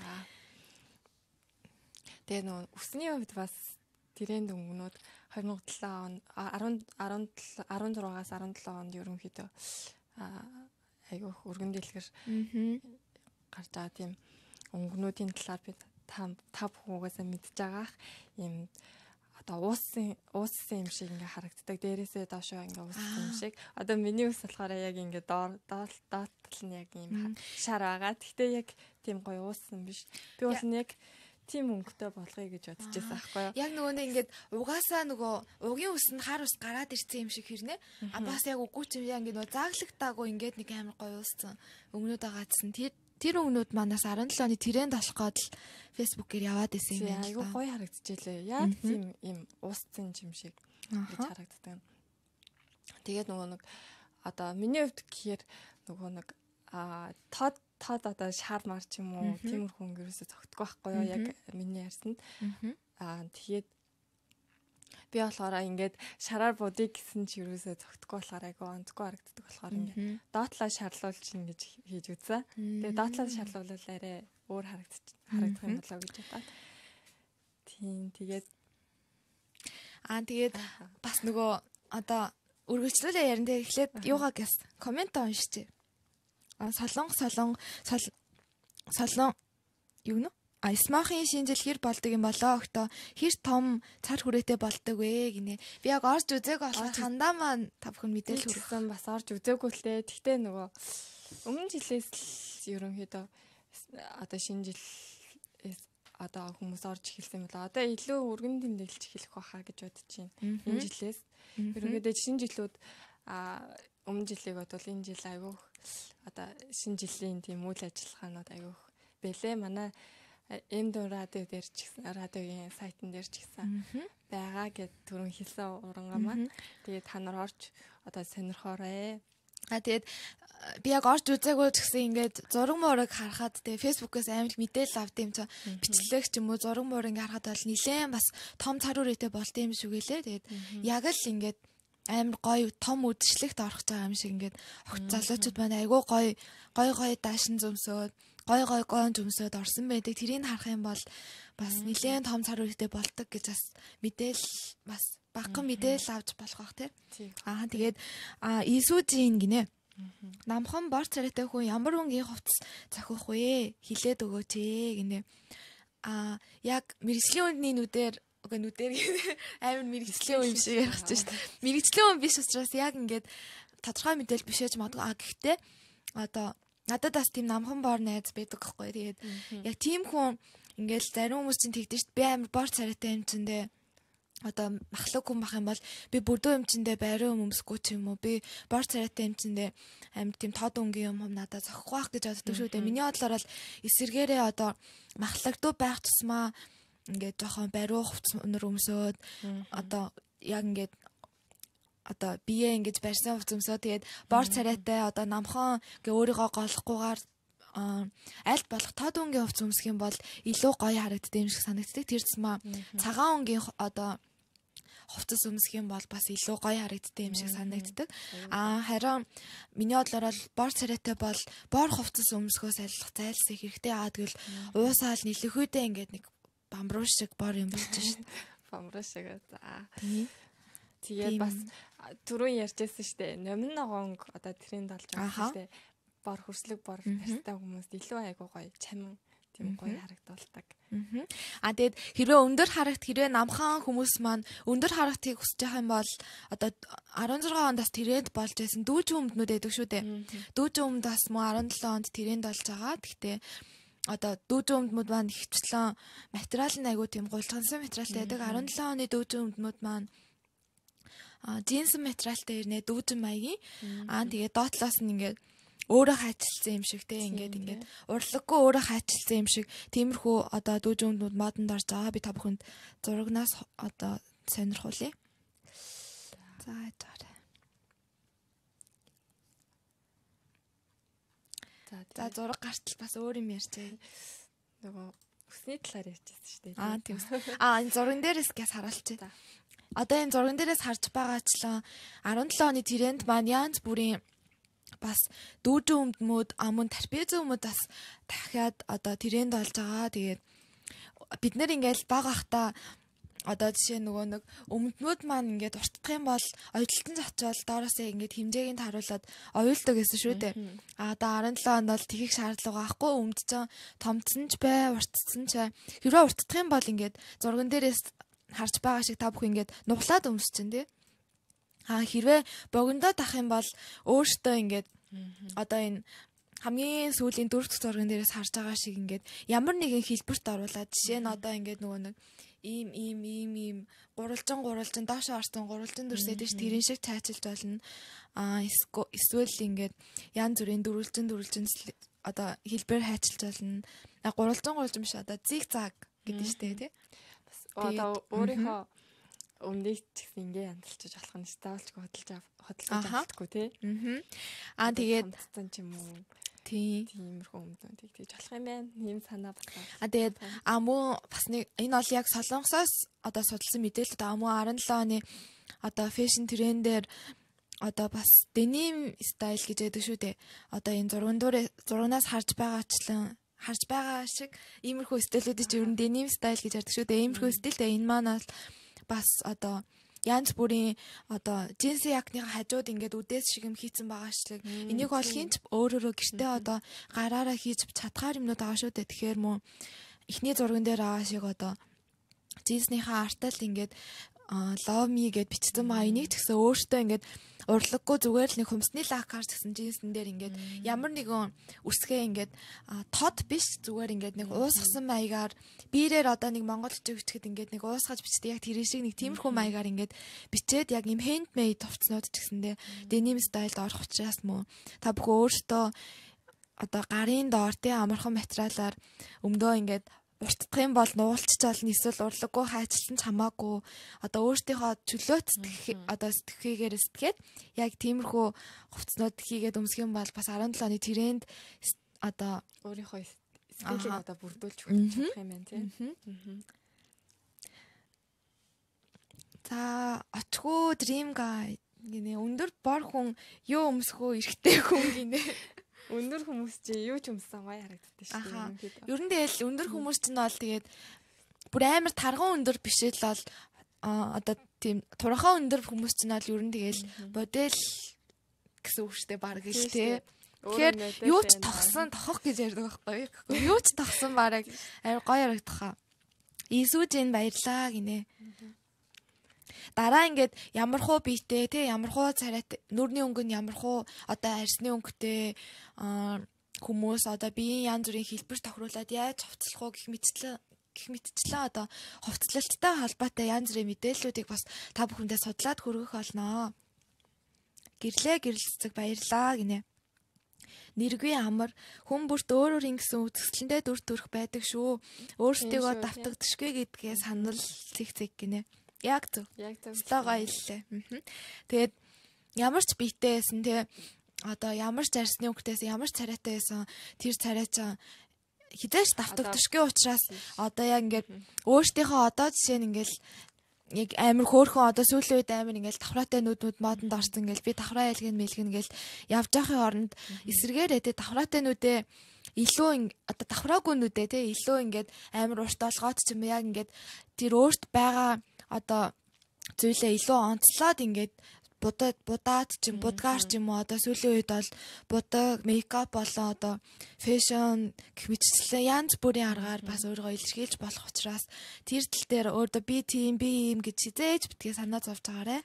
Тэгээ нөө өсний хувьд бас тренд өнгөнүүд две тысячи десет он16-аас17 онд ерөнхийдөө айгүйх өргөн дэлгэр гарч байгаа тийм өнгөнүүдийн талаар бид та бүхнээсээ мэдж байгаах юм одоо уусын уусын юм шиг ингээ харагддаг. Дээрээсээ доошоо ингээ уусан юм шиг. Одоо миний ус болохоор яг ингээ доор доотл нь яг юм шар байгаа. Гэхдээ яг тийм гоё уусан биш. Би бол яг тийм өнгөтэй болгоё гэж бодож байсан байхгүй юу? Яг нөгөө нэг ингээд угаасаа нөгөө угийн ус нь хар ус гараад ирсэн юм шиг хэрнэ. А бас яг үгүй ч юм яг ингээд нөгөө зааглагтаагүй ингээд нэг амар гоё ууссан өнгөнүүд байгаадсан. Тэр тэр өнгөнүүд манаас десет оны тренд болох гээд л фэйсбүүкээр яваад исэн юм байна. Айгу гоё харагдчихлээ. Яг тийм юм ууссан юм шиг гэж харагддаг. Тэгээд нөгөө нэг одоо миний хувьд гэхээр нөгөө нэг а тод тод одоо шар мар ч юм уу тиймэрхүү өнгө ерөөсө цогтгүй байхгүй юу яг миний ярьсанд. Аа тэгээд би болохоор ингээд шараар будыг гэсэн чи ерөөсө цогтгүй болохоор айгу онцгүй харагддаг болохоор ингээд доотлоо шарлуулж ингэж хийж үзсэн. Тэгээд доотлоо шарлуулвал арай өөр харагдчих харагдах юм болоо гэж бодоод. Тийм тэгээд аа тэгээд бас нөгөө одоо үргэлжлүүлээ ярин дээр эхлээд юугаа гэс комент уншиж. Солонго солонго солон юу нэ? А смахын шинжил хэр болдог юм болоо өгтөө хэр том цар хүрээтэй болдог вэ гинэ. Би яг орж үзээг болохоор хандаа маань та бүхэн мэдээлэл хүргэсэн бас орж үзээгүй л дээ. Гэхдээ нөгөө өмнө жилээс л ерөнхийдөө одоо шинэ жил одоо хүмүүс орж эхэлсэн болоо. Одоо илүү өргөн тэмдэглэж эхэлэх байхаа гэж бодож байна. Энэ жилээс ерөнхийдөө шинэ жилүүд а өмнө жилийг бодвол энэ жил айгүй одоо шинэ жилийн тийм үйл ажиллагаанууд айгүй бэлээ. Манай эм дэ радио дээр ч гэсэн радиогийн сайтн дээр ч гэсэн байгаа гэд түрүүн хэлсэн урангамаа. Тэгээд та нар орж одоо сонирхоорой. А тэгээд би яг орж үзээгүй ч гэсэн ингээд зураг мураг харахад тэгээд фэйсбүүкээс амар мэдээлэл авд юм чи бичлэг ч юм уу зураг мураг ингээд харахад бол нилээн бас том цар үрээтэй болт юм шиг үлээ. Тэгээд яг л ингээд амар гоё том үдшилтэд орох байгаа юм шиг ингээд огт залуучууд байна айгүй гоё гоё гоё даашин зөмсөөд гоё гоё гон зөмсөөд орсон байдаг. Тэрийг харах юм бол бас нэлээд том цар үртэй болдог гэж бас мэдээлэл бас багхан мэдээлэл авч болох бах тий. Аа тэгээд а Исүжин гинэ. Намхан бор царайтай хүн ямар өнгийн хувцас зохиох вэ? Хилээд өгөөч ээ гинэ. А яг мэрэгжлийн үндний нүдээр Уг нүдээр амар мэрэгжлийн юм шиг ярих гэж байна. Мэрэгжлийн хүн биш учраас яг ингээд тодорхой мэдээлэл биш гэж магадгүй. А гэхдээ одоо надад бас тийм намхан бор найз байдаг байхгүй. Тэгээд яг тийм хүн ингээд зарим хүмүүс чинь тэгдэж шít би амар бор царайтай юм чиндээ одоо махлаг хүн бах юм бол би бүрдөө юм чиндээ байраа өмсөхгүй ч юм уу. Би бор царайтай юм чиндээ амар тийм тод өнгийн юм надад зохихгүй байх гэж боддог шүү дээ. Миний бодлоор бол эсэргээрээ одоо махлагдуу байх тусмаа ингээд жоохон бариу хувцас өнөр өмсөөд одоо яг ингээд одоо бие ингэж барьсан хувцас өмсөө тэгээд бор царайтай одоо намхан ингээ өөрийгөө голохгүйгээр аль болох тод өнгийн хувцас өмсөх юм бол илүү гоё харагддаг юм шиг санагддаг. Тэр зэмээ цагаан өнгийн одоо хувцас өмсөх юм бол бас илүү гоё харагддаг юм шиг санагддаг. Аа харин миний бодлоор бол бор царайтай бол бор хувцас өмсөхөөс айлах зайлсхийх хэрэгтэй. Аа тэгвэл уусаал нэлэхүйдээ ингээд нэг бамбруу шиг бор юм болж шин. Бамбруу шиг за. Тэгээд бас түрүүн ярьжсэн шүү дээ. Номин ногоонг одоо тренд болж байгаа шүү дээ. Бор хөрслөг бор ярьтай хүмүүст илүү айгуу гоё чамин тийм гоё харагдуулдаг. А тэгээд хэрвээ өндөр харагт хэрвээ намхан хүмүүс маань өндөр харагтыг хүсэж байгаа юм бол одоо арван зургаан ондоос тренд болж байсан дүүжин өмднүүд байдаг шүү дээ. Дүүжин өмд бас мөн арван долоо онд тренд болж байгаа. Гэхдээ одоо дүүжин өмднүүд маань ихвчлэн материал нь айгуу тийм гулчгансан материалтай байдаг. арван долоо оны дүүжин өмднүүд маань а джинс материалтай ирнэ дүүжин маягийн. Аа тэгээд доотлоос нь ингээд өөрөө хайчилсан юм шиг те ингээд ингээд урлаггүй өөрөө хайчилсан юм шиг тиймэрхүү одоо дүүжин өмднүүд модонд орж байгаа. Би та бүхэнд зурагнаас одоо сонирхуулъя. За жаа. За зураг гартал бас өөр юм ярьчээ. Нөгөө өсний талаар ярьчихсан шүү дээ. Аа тийм. Аа энэ зурган дээрээс гээс харуулчих. Одоо энэ зурган дээрээс харж байгаачлаа арван долоо оны тренд маань янз бүрийн бас дүүжин өмдмүүд амун трапез өмд бас дахиад одоо тренд болж байгаа. Тэгээд бид нэр ингээл баг ахта одоо жишээ нөгөө нэг өмдмүүд маань ингээд уртдах юм бол оюуталтан зочвол доороосоо ингээд хэмжээг нь харуулад оюулдаг гэсэн шүү дээ. А одоо арван долоо онд бол тгийх шаардлага байхгүй өмд чинь томцсон ч бай, уртцсан ч бай. Хэрвээ уртдах юм бол ингээд зурган дээрээс харж байгаа шиг та бүхэн ингээд нуглаад өмсчин тий. А хэрвээ богиндоо тах юм бол өөртөө ингээд одоо энэ хамгийн сүүлийн дөрөв дэх зурган дээрээс харж байгаа шиг ингээд ямар нэгэн хэлбэрт оруулаад жишээ нь одоо ингээд нөгөө нэг ийм ийм ийм ийм гурвалжин гурвалжин доошоо орсон гурвалжин дүрсээд ш тэрэн шиг цайчилж болно. А эсвэл ингээд янз бүрийн дөрвөлжин дөрвөлжин одоо хэлбэр хайчилж болно. Гурвалжин гурвалжин биш одоо зиг заг гэдэг штэ тий. Бас одоо өөрийнхөө өмнөд ч гэсэн ингээ янзалж болох нь стаалч хөдөлж хөдөлж авахгүй тий. Аа тэгээд цан ч юм уу тий тиймэрхүү өмнөдийг тэгж болох юм байна. Ийм санаа бодлоо. Аа тэгээд аа мөн бас нэг энэ бол яг Солонгосоос одоо судалсан мэдээлэл аа мөн арван долоо оны одоо фэшн трендээр одоо бас деним стайл гэж яддаг шүү дээ. Одоо энэ зурган дүүрээ зурганаас харж байгаачлан харж байгаа шиг иймэрхүү стилүүдийг ч ер нь деним стайл гэж яддаг шүү дээ. Иймэрхүү стилтэй энэ маань бас одоо янз бүрийн одоо джинси якны хажууд ингээд үдээс шиг юм хийцэн байгаа шлэг. Энийг бол хинч өөрөөрөө гэртээ одоо гараараа хийж чадхаар юмнууд байгаа шүү дээ. Тэгэхээр мөн эхний зурган дээр байгаа шиг одоо джинсныхаа артал ингээд love me гэд бичсэн байгаа. Энийг ч гэсэн өөртөө ингээд урлаггүй зүгээр л нэг хөмсний лакаар гэсэн джинсэн дээр ингээд ямар нэгэн үсгээ ингээд тод биш зүгээр ингээд нэг уусгасан маягаар биерээр одоо нэг монголчууд бичгэд ингээд нэг уусгаж бичдэг яг тэр шиг нэг тиймэрхүү маягаар ингээд бичээд яг юм handmade товцнууд ч гэсэндээ denim styled орох учраас мөн та бүхэн өөртөө одоо гарын доор тий амархан материалаар өмдөө ингээд уртдах юм бол нуулчих болно эсвэл урлаггүй хайчилсан ч хамаагүй одоо өөртөөхөө чөлөөт одоо сэтгэхийгээр сэтгэхэд яг тиймэрхүү хувцснууд хийгээд өмсөх юм бол бас арван долоо оны тренд одоо өөрийнхөө стилийг одоо бүрдүүлж өгөх юм байна тийм. За очгүй dream guy гинэ өндөр бор хүн юу өмсөх үү эрэгтэй хүн гинэ. Өндөр хүмүүс чи юу ч өмссөн гоё харагддаг шүү дээ. Ер нь тэгэл өндөр хүмүүс ч нь бол тэгээд бүр амар тарган өндөр биш л бол одоо тийм турхаа өндөр хүмүүс ч нь бол ер нь тэгэл модель гэсэн үг шүү дээ баг л тий. Тэгэхээр юу ч тогсон тохох гэж ярьдаг байхгүй юу? Юу ч тогсон бараг амар гоё харагдах. Исүүж энэ баярлаа гинэ. Дараа ингээд ямар хуу биетэй те ямар хуу царайтай нүрний өнгө нь ямар хуу одоо арсны өнгөтэй хүмүүс одоо биеийн янз бүрийн хэлбэр тохируулаад яаж хувцлах уу гэх мэтчлэн гэх мэтчлэн одоо хувцлалттай холбоотой янз бүрийн мэдээллүүдийг бас та бүхэндээ судлаад хөргөх болно. Гэрлээ гэрэлцэг баярлаа гинэ. Нэргүй амар хүн бүрт өөр өөр ингэсэн үзэсгэлэнтэй дүр төрх байдаг шүү. Өөрсдийгөө давтагдшгүй гэдгээ санал цэг цэг гинэ. Яг зөв. Яг зөв. Стагаа иллээ. Тэгээд ямар ч биетэй байсан те одоо ямар ч арсны өнгөтэйс ямар ч царайтай байсан тэр царай чинь хизээш давтагдчихгүй учраас одоо яг ингээд өөртөөхөө одоо жишээ нь ингээд яг амар хөөрхөн одоо сүүлийн үед амар ингээл давхраатай нүднүүд модонд орсон ингээл би давхраа айлгын мэлгэн ингээл явж байхын оронд эсэргээрээ тэ давхраатай нүдээ илүү одоо давхраагүй нүдээ тэ илүү ингээд амар урт олгоод ч юм яг ингээд тэр өөрт байгаа одоо зүйлээ илүү онцлоод ингээд будаад будаад ч юм будгаар ч юм уу одоо сүүлийн үед бол будаг мейкап болон одоо фэшн гэх мэтчлэн янз бүрийн аргаар бас өөрийгөө илэрхийлж болох учраас тэр тал дээр өөртөө би тийм би юм гэж хизээж битгий санаа зовж байгаарэ.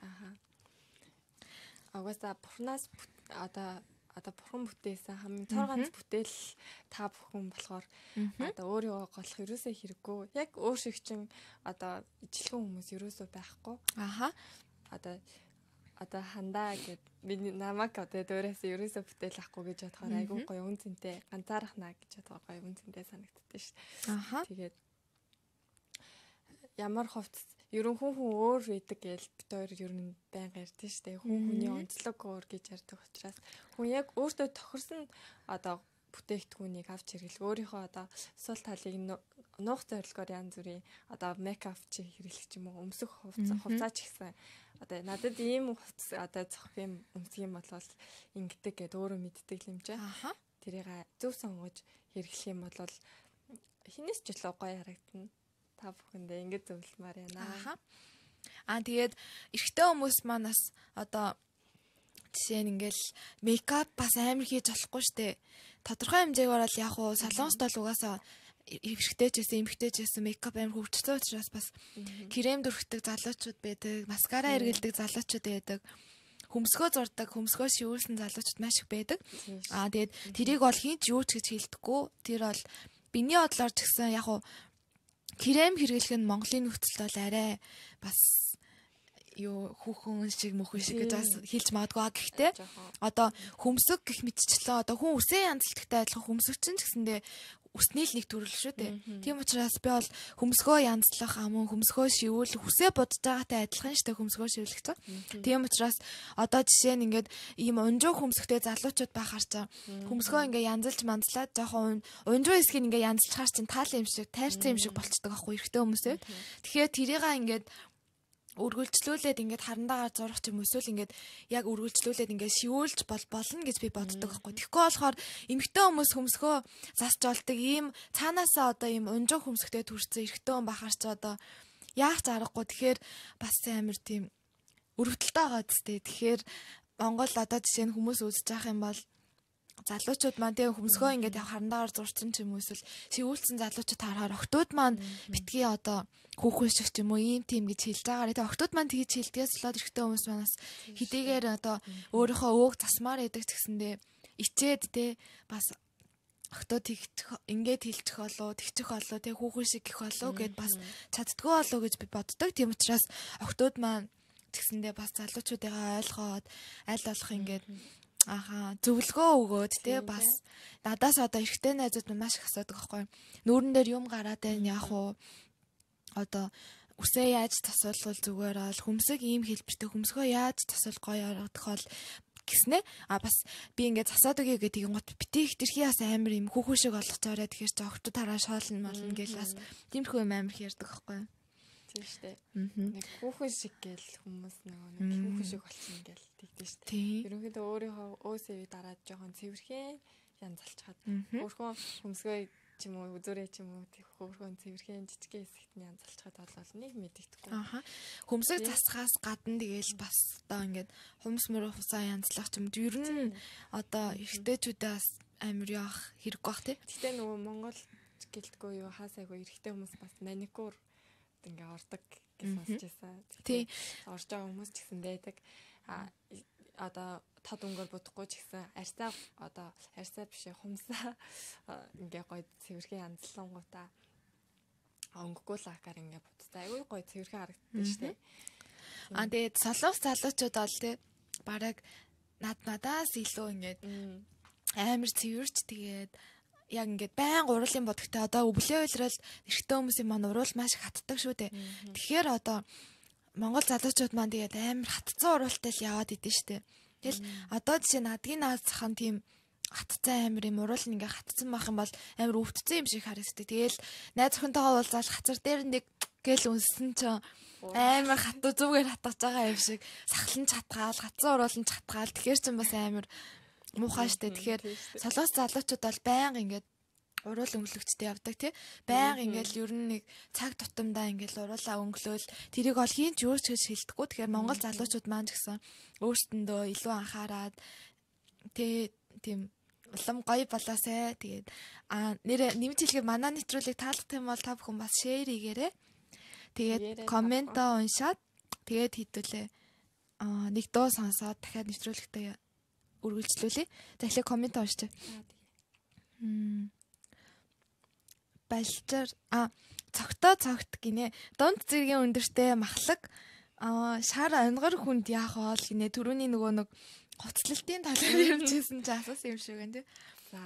Агаас бурхнаас одоо одоо бурхан бүтээсэн хамгийн цор ганц бүтээл та бүхэн болохоор одоо өөрийгөө голох ерөөсөө хэрэггүй. Яг өөр шиг чин одоо ижилхэн хүмүүс ерөөсөө байхгүй. Аха. Одоо одоо хандаа гэд би намайг одоо дөөрөөс ерөөсөө бүтээл авахгүй гэж бодохоор айгүй гоё үн цэнтэй ганцаархнаа гэж бодохоор гоё үн цэнтэй санагддаг шүү дээ. Аха. Тэгээд ямар хувцс ерөн хүн хүн өөр байдаг гэж бид хоёр ер нь байнга ярьдэн шүү дээ. Хүн хүний онцлог өөр гэж ярьдаг учраас хүн яг өөртөө тохирсон одоо бүтээгдэхүүнийг авч хэрэглэх өөрийнхөө одоо сул талыг нуух зорилгоор янз бүрийн одоо мейкап чи хэрэглэх юм уу өмсөх хувцас хувцаа ч гэсэн одоо надад ийм хувцас одоо зохих юм өмсөх юм бол ингэдэг гэд өөрөө мэддэг юм чи. Аха. Тэрийг зөв сонгож хэрэглэх юм бол хинээс ч илүү гоё харагдана. Та бүхэндээ ингэж зөвлөмөр яана. Аха. Аа тэгээд эрэгтэй хүмүүс манаас одоо жишээ нь ингээл мейкап бас амар хийж болохгүй штэ. Тодорхой хэмжээгээр бол яг уу салонгост бол угаасаа эрэгтэй ч гэсэн эмэгтэй ч гэсэн мейкап амар хөгжсөн учраас бас крем дүрхдэг залуучууд байдаг, маскара эргэлдэг залуучууд байдаг. Хөмсгөө зурдаг, хөмсгөө шивүүлсэн залуучууд маш их байдаг. Аа тэгээд тэрийг бол хинч юу ч гэж хэлдэггүй. Тэр бол биний бодлоор ч гэсэн яг уу крем хэрэглэх нь Монголын нөхцөлд бол арай бас юу хүүхэн шиг мөхөн шиг гэж бас хэлж магадгүй. Гэхдээ одоо хөмсөг гэх мэтчлээ одоо хүн үсээ янзлалттай адилхан хөмсөг чинь ч гэсэндээ үсний л нэг төрөл шүү дээ. Тийм учраас би бол хөмсгөө янзлах амун хөмсгөө шивүүл хүсээ бодож байгаатай адилхан шүү дээ хөмсгөө шивүүлэх чинь. Тийм учраас одоо жишээ нь ингээд ийм унжуу хөмсгтэй залуучууд байхаар чинь хөмсгөө ингээд янзлж манзлаад жоохон унжуу хэсгийг ингээд янзлахаар чинь таал юм шиг тайрцсан юм шиг болцдог аахгүй эрэгтэй хүмүүсээ. Тэгэхээр тэрийгээ ингээд үргэлжлүүлээд ингээд харандаагаар зурах юм эсвэл ингээд яг үргэлжлүүлээд ингээд шивүүлж бол болно гэж би боддог байхгүй. Тэгэхгүй болохоор эмэгтэй хүмүүс хөмсгөө засч олдог ийм цаанаасаа одоо ийм унжуу хөмсгтэй төрсэн эрэгтэй хүн бахаар ч одоо яах ч аргагүй. Тэгэхээр бас амар тийм өрөвдөлтэй байгаа зү. Тэгэхээр Монгол одоо жишээ нь хүмүүс үзэж байгаа юм бол залуучууд маань тийм хөмсгөө ингээд яг харандаагаар зурсан ч юм уу эсвэл шивүүлсэн залуучууд харахаар октод маань битгий одоо хүүхэн шиг ч юм уу ийм тийм гэж хэлж байгаарэ. Тэгээ октод маань тэгж хэлдгээс болоод эрэгтэй хүмүүс манаас хэдийгээр одоо өөрийнхөө өөг засмаар байдаг ч гэсэндээ ичээд те бас октод тэгчих ингээд хэлчих болоо тэгчих болоо те хүүхэн шиг гэх болоо гэд бас чаддгүй болоо гэж би боддог. Тийм учраас октод маань тэгсэндээ бас залуучуудыгаа ойлгоод аль болох ингээд аха зөвлөгөө өгөөд те бас надаас одоо эрэгтэй найзууд маш их асуудаг байхгүй. Нүүрэн дээр юм гараад байна яах вэ? Одоо үсээ яаж тасуулвал зүгээр бол хөмсөг ийм хэлбэртэй хөмсгөө яаж тасуул гоё орох бол гэснэ. А бас би ингээд засаад өгье гэдэг юм гот битээ хитрхи бас амар юм хүүхэн шиг болгочоорой тэгэхээр ч огт тараа шоолно молно гэж бас тиймэрхүү юм амар их ярьдаг байхгүй. Тийм штэ. Нэг хүүхэн шиг гэл хүмүүс нэг хүүхэн шиг болчихно гэл тэгдэж штэ. Ерөнхийдөө өөрийнхөө өөсөө дараад жоохон цэвэрхэн янзалчаад өөрхөн хөмсгөө ч юм уу үзүүрээ ч юм уу өөрхөн цэвэрхэн жижигхэн хэсэгт нь янзалчаад болол нэг мэдэгдэхгүй. Аха. Хөмсөг засахаас гадна тэгэл бас одоо ингээд хумс мөр хусаа янзлах ч юм ер нь одоо эрэгтэйчүүдээ бас амар яах хэрэг бах тий. Гэтэ нөгөө Монгол гэлтгүй юу хаасайгүй эрэгтэй хүмүүс бас маникюр ингээ ордог гэж сонсч байсан. Тий. Орж байгаа хүмүүс ч гэсэн байдаг. А одоо тод өнгөөр бодохгүй ч гэсэн арьсаа одоо арьсаа биш хумсаа ингээ гоё цэвэрхэн янзлангуудаа өнгөгүй лакаар ингээ будтай. Айгүй гоё цэвэрхэн харагддаг шүү дээ. Аа тэгээд солонгос залуучууд бол тий бараг над надаас илүү ингээд амар цэвэрч тэгээд яг ингээд байн уруулын бодогтой одоо өвлөө уйлрал эрэгтэй хүмүүсийн маань уруул маш их хатдаг шүү дээ. Тэгэхээр одоо Монгол залуучууд маань тэгээд амар хатцсан уруултай л яваад идэв шүү дээ. Тэгэл одоо жишээ нь адгийн наазхан тийм хатцсан амир юм уруул ингээ хатцсан байх юм бол амир өвдсөн юм шиг харагддаг. Тэгэл найз охинтойгоо уулзаад хацар дээр нэг гэл үнсэн чинь амар хатуу зүгээр хатгаж байгаа юм шиг сахлан чатгаал, хатсан уруулан чатгаал. Тэгэхээр ч бас амар муухай штэ. Тэгэхээр солоос залуучууд бол байнга ингээд уруул өнгөлөгчтэй явдаг тий. Байнга ингээл ер нь нэг цаг тутамдаа ингээл уруулаа өнгөлөөл тэрийг ол хийн ч юу ч гэж хэлдэггүй. Тэгэхээр Монгол залуучууд маань ч гэсэн өөрсдөндөө илүү анхаарад тий тийм улам гоё болоосай. Тэгээд а нэр нэмж хэлэхээр манай нэвтрүүлгийг таалах юм бол та бүхэн бас шеэр хийгээрэй. Тэгээд комментоо уншаад тэгээд хийдүүлээ. Аа нэг дуу сонсоод дахиад нэвтрүүлэгтээ үргэлжлүүлээ. За эхлээ коммент уншчих. Мм. Балчаар а цогтоо цогт гинэ. Дунд зэргийн өндөртэй махлаг аа шар онгор хүнд яах вэ гинэ. Төрөний нөгөө нэг гоцлолтын талаар явжсэн чи асуусан юм шиг байна тий. За.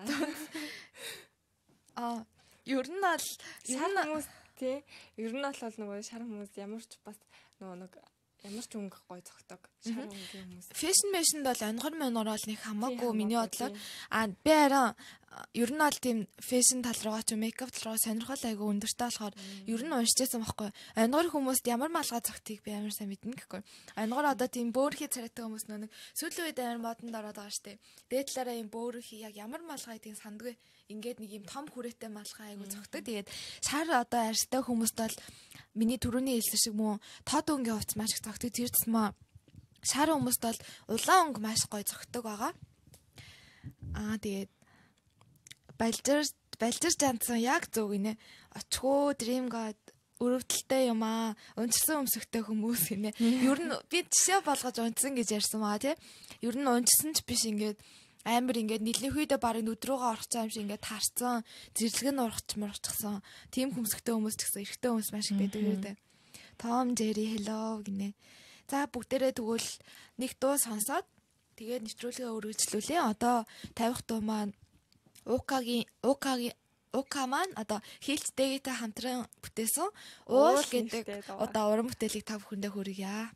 Аа ер нь бол шар хүмүүс тий ер нь бол нөгөө шар хүмүүс ямар ч бас нөгөө нэг ямар ч өнгө гой цогтог шар өнгөний хүмүүс. Фэшн мэшнд бол онгор монор бол нэг хамаагүй миний бодлоор а би арай ер нь бол тийм фэшн тал руугаа ч мейкап тал руугаа сонирхол айгу өндөртэй болохоор ер нь уншижсэн байхгүй. Онгор хүмүүст ямар малгай цогтыг би амар сайн мэднэ гэхгүй. Онгор одоо тийм бөөрхий царайтай хүмүүс нэг сүүлийн үед амар модонд ороод байгаа штеп. Дээд талаараа юм бөөрхий яг ямар малгай гэдгийг сандгүй. Ингээд нэг юм том хүрээтэй малгай айгу цогтог. Тэгээд шар одоо арьстай хүмүүст бол миний түрүүний хэлсэн шиг мөн тод өнгийн хувцас маш их цогтог. Тэр тусмаа шар хүмүүст бол улаан өнгө маш гоё цогтог байгаа. Аа тэгээд балжир балжир жантсан яг зөв гинэ. Очгоо Dream God өрөвдөлтэй юм аа. Унчсан өмсөхтэй хүмүүс гинэ. Ер нь би жишээ болгож унцсан гэж ярьсан маа тий. Ер нь унчсан ч биш ингээд амар ингээд нийлний хүйдэ барыг өдрөөгөө орох цаам шиг ингээд таарцсан, зэрлэг нь урахч мурахчихсан. Тим хүмсгтэй хүмүүс ч гэсэн эрэгтэй хүмүүс маш их байдаг юм даа. Том Jerry hello гинэ. За бүгдээрээ тэгвэл нэг дуу сонсоод тэгээд нэвтрүүлгээ өргөжлүүлээ. Одоо тавих дуу маань Укагийн Укагийн Ука маань одоо хийлч дээгтэй хамтран бүтээсэн уул гэдэг одоо уран бүтээлийг та бүхэндээ хүргье.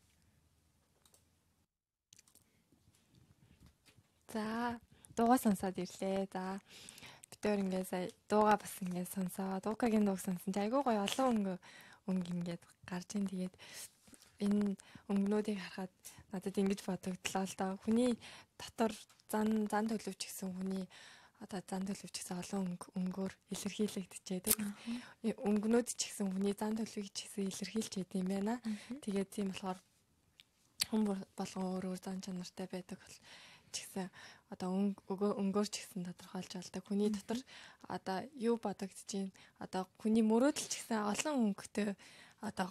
За дуугаа сонсоод ирлээ. За бид өөр ингээ сая дуугаа бас ингээ сонсоод Укагийн дууг сонсон. Айгуу гоё олон өнгө өнгө ингээд гарч ин тэгээд энэ өнгөнүүдийг харахад надад ингэж бодогдлоо л да. Хүний дотор зан зан төлөвч гэсэн хүний одоо зан төлөвч гэсэн олон өнгө өнгөөр илэрхийлэгдчихэд өнгөнүүд ч гэсэн хүний зан төлөвийг ч гэсэн илэрхийлж яд юм байна. Тэгээд тийм болохоор хүн болгон өөр өөр зан чанартай байдаг бол ч гэсэн одоо өнгөөр ч гэсэн тодорхойлж болдог. Хүний дотор одоо юу бодогдож байна? Одоо хүний мөрөөдөл ч гэсэн олон өнгөтэй одоо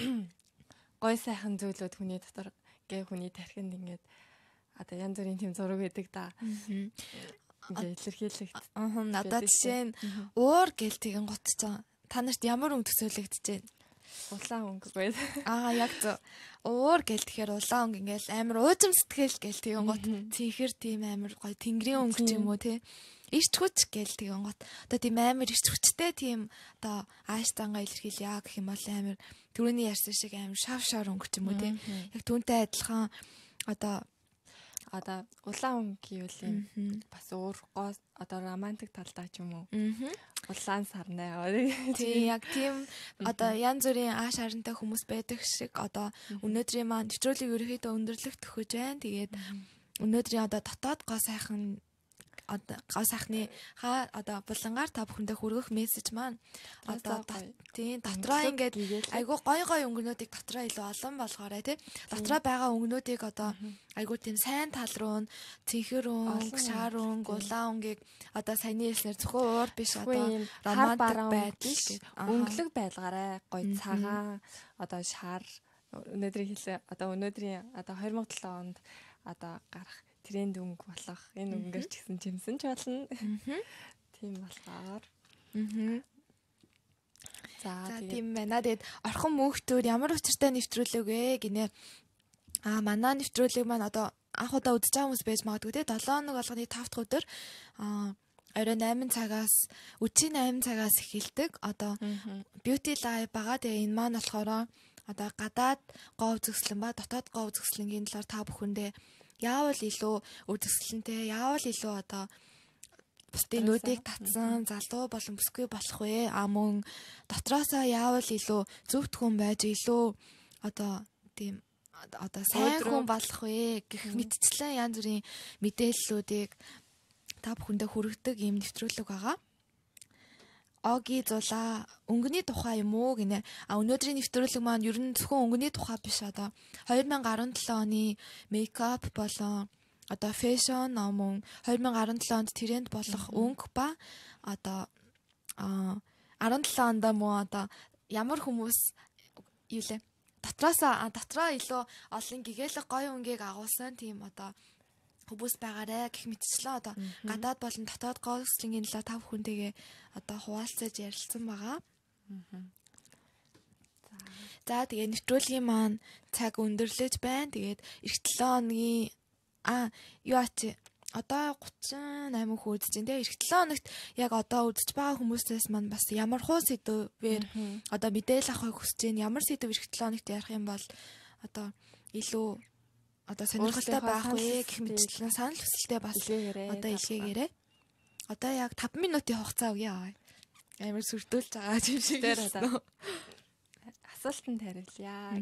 гой сайхан зүйлүүд хүний дотор гээ хүний тархинд ингээд одоо янз бүрийн тийм зураг байдаг да. Ингээд илэрхийлэгд. Аа надад жишээ нь уур гэл тэгэн готцоо. Та нарт ямар өнгө төсөөлөгдөж байна? Улаан өнгө байд. Аа яг зөв. Уур гэл тэгэхээр улаан өнгө ингээл амар уужим сэтгэл гэл тэгэн гот. Цэнхэр тийм амар гоё тэнгэрийн өнгө ч юм уу те. Ирч хүч гэл тэгэн гот. Одоо тийм амар ирч хүчтэй тийм одоо ааш зангаа илэрхийлье гэх юм бол амар түрүүний ярьсан шиг амар шав шар өнгө ч юм уу те. Яг түүнтэй адилхан одоо одоо улаан өнгө гэвэл юм бас өөр гоо одоо романтик талдаа ч юм уу. Улаан сарнаа. Тийм яг тийм одоо янз бүрийн ааш харантай хүмүүс байдаг шиг одоо өнөөдрийн маань нэвтрүүлгийг ерөөхдөө өндөрлөх төхөж байна. Тэгээд өнөөдрийн одоо дотоод гоо сайхан одоо гоо сайхны ха одоо булангаар та бүхэндээ хүргэх мессеж маань одоо тийм дотроо ингээд айгуу гой гой өнгөнүүдийг дотроо илүү олон болгоорой тий. Дотроо байгаа өнгөнүүдийг одоо айгуу тийм сайн тал руу цэнхэр өнгө, шар өнгө, улаан өнгөийг одоо саяны хэлснээр зөвхөн уур биш одоо романтик байдал өнгөлөг байлгаарай. Гой цагаан одоо шар өнөөдрийн хэлээ одоо өнөөдрийн одоо две тысячи седем онд одоо гарах тренд өнгө болох энэ өнгөөр ч гэсэн жимсэн ч болно. Тийм болохоор. За тийм байна. Тэгээд орхон мөнхтөр ямар учиртай нэвтрүүлэг вэ гинэ. Аа манай нэвтрүүлэг маань одоо анх удаа үзэж байгаа хүмүүс байж магадгүй те seven хоног болгоны five дахь өдөр аа орой eight цагаас үчийн eight цагаас эхэлдэг. Одоо beauty live байгаа. Тэгээ энэ маань болохоор одоо гадаад гоо үзэсгэлэн ба дотоод гоо үзэсгэлэнгийн талаар та бүхэндээ яавал илүү үдгсэлэнтэй, яавал илүү одоо бусдын нүдийг татсан залуу болон бүсгүй болох вэ? А мөн дотроосоо яавал илүү зөвхт хүн байж илүү одоо тийм одоо сайн хүн болох вэ гэх мэтчлэн янз бүрийн мэдээллүүдийг та бүхэндээ хүргэдэг юм нэвтрүүлэг байгаа. Оги зулаа өнгөний тухай юм уу гинэ. А өнөөдрийн нэвтрүүлэг маань ер нь зөвхөн өнгөний тухай биш одоо two thousand seventeen оны мейкап болон одоо фэшн мөн two thousand seventeen онд тренд болох өнгө ба одоо seventeen онд мөн одоо ямар хүмүүс юу лээ дотроосоо дотроо илүү олон гэгээлэг гоё өнгийг агуулсан тийм одоо хүмүүс байгаарэ гэх мэтчлээ одоо гадаад болон дотоод гоослингийн талаар та бүхэнтэйгээ одоо хуваалцаж ярилцсан байгаа. За тэгээ нэвтрүүлгийн маань цаг өндөрлөж байна. Тэгээд эх seven хоногийн а юу ачи одоо thirty-eight хүү үзэж байна. Тэгээ эх seven хоногт яг одоо үзэж байгаа хүмүүстээс маань бас ямар хуу сэдвээр одоо мэдээлэл авахыг хүсэж байна. Ямар сэдв эх seven хоногт ярих юм бол одоо илүү одоо сонирхолтой байх вэ гэх мэтчлэн санал хүсэлтэд бас одоо илгээгээрэй. Одоо яг five минутын хугацаа өгье аа. Амар сүрдүүлж байгаа юм шиг байна. Асуултанд хариулъя.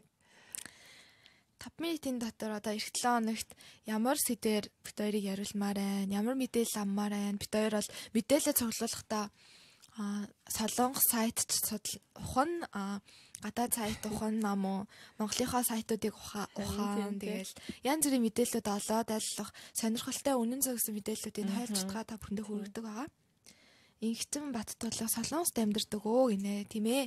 five минутын дотор одоо эх seven хоногт ямар сэдвээр бид хоёрыг яриулмаар байна, ямар мэдээлэл авмаар байна. Бид хоёр бол мэдээлэл цуглуулахдаа солонгос сайт ухаан гадаад сайт ухаан нам Монголынхаа сайтуудыг ухаан тэгэл янз бүрийн мэдээлэлүүд олоод айлах сонирхолтой үнэн зөв гэсэн мэдээллүүдийг хайлтж байгаа та бүхэндээ хүргэдэг байгаа. Инхтэн Баттулга солонгост амьдардаг өө гинэ тийм ээ.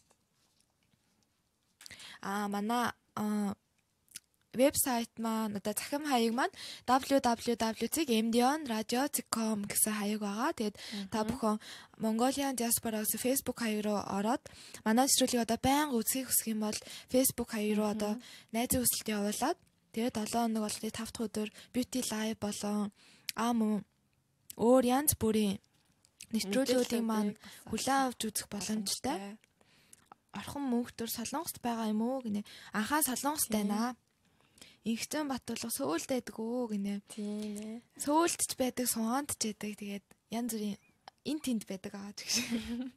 А манай вебсайт маань одоо захим хаяг маань double-u double-u double-u dot m d on radio dot com гэсэн хаяг байгаа. Тэгээд та бүхэн Mongolian Diaspora-с Facebook хаяг руу ороод манай нэвтрүүлгийг одоо байнга үзхийг хүсэх юм бол Facebook хаяг руу одоо найзын хүсэлт явуулаад тэгээд seven хоног болгоны five дахь өдөр beauty live болон ам өөр янз бүрийн нэвтрүүлгүүдийн маань хүлээн авч үзэх боломжтой. Орхон мөнхтөр солонгост байгаа юм уу гинэ. Анхаа солонгост байна. Инхтэн Баттулга Сөүлд байдаг өө гинэ. Тийм ээ. Сөүлд ч байдаг, Суганд ч байдаг. Тэгээд янз бүрийн эн тэнд байдаг аа гэх шиг.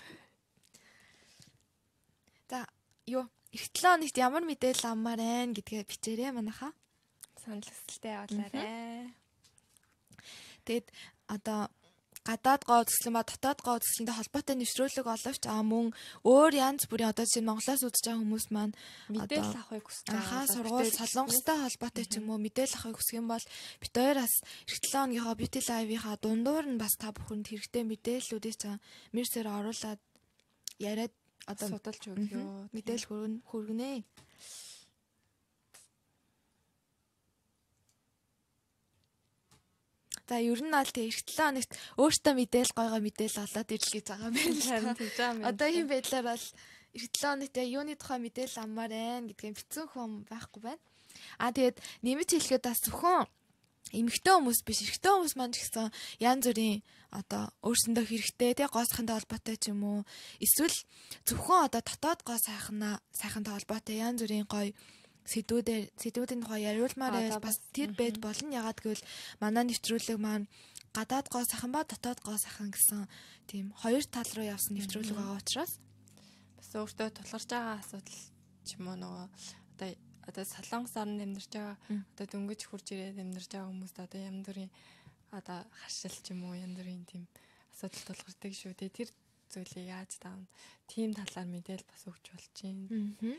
За, юу, эх seven хоногт ямар мэдээлэл авмаар байна гэдгээ бичээрэй манайхаа. Санал хүсэлтээ явуулаарай. Тэгэд одоо гадаад гоо үзэсгэлэн ба дотоод гоо үзэсгэлэнтэй холбоотой нэвтрүүлэг оловч аа мөн өөр янз бүрийн одоо чинь Монголоос үзэж байгаа хүмүүс маань мэдээлэл авахыг хүсэж байгаа. Ахаа сургууль солонгостой холбоотой ч юм уу мэдээлэл авахыг хүсэх юм бол бид хоёроос эх seven хоногийнхоо beauty live-ийнхаа дундуур нь бас та бүхэнд хэрэгтэй мэдээллүүдийг цаа мэрсээр оруулаад яриад одоо судалж өгөө. Мэдээлэл хүргэнэ. За ер нь аль тэг эх seven хоногт өөртөө мэдээл гойгоо мэдээл олоод ирэл гэж байгаа юм байна. Одоо ийм байдлаар бол эх seven хоногт юуны тухай мэдээл аммаар байна гэдгийг бицэн хүн байхгүй байна. А тэгээд нэмж хэлэхэд бас зөвхөн эмэгтэй хүмүүс биш эрэгтэй хүмүүс маань ч гэсэн янз бүрийн одоо өөрсөндөө хэрэгтэй тий гоосхонтой холбоотой ч юм уу эсвэл зөвхөн одоо дотоод гоо сайхнаа сайхантай холбоотой янз бүрийн гоё сэдвүүдээр сэдвүүдийн тухай яриулмаар байл бас тэр байж болно. Ягаад гэвэл манай нэвтрүүлэг маань гадаад гоо сайхан ба дотоод гоо сайхан гэсэн тийм хоёр тал руу явсан нэвтрүүлэг байгаа учраас бас өөртөө тулгарч байгаа асуудал ч юм уу нөгөө одоо одоо солонгос орнд амьдарч байгаа одоо дөнгөж хурж ирээд амьдарч байгаа хүмүүст одоо янз бүрийн одоо харшил ч юм уу янз бүрийн тийм асуудал тулгардаг шүү. Тэгээ тэр зүйлийг яаж таавна тийм талаар мэдээл бас өгч болж байна.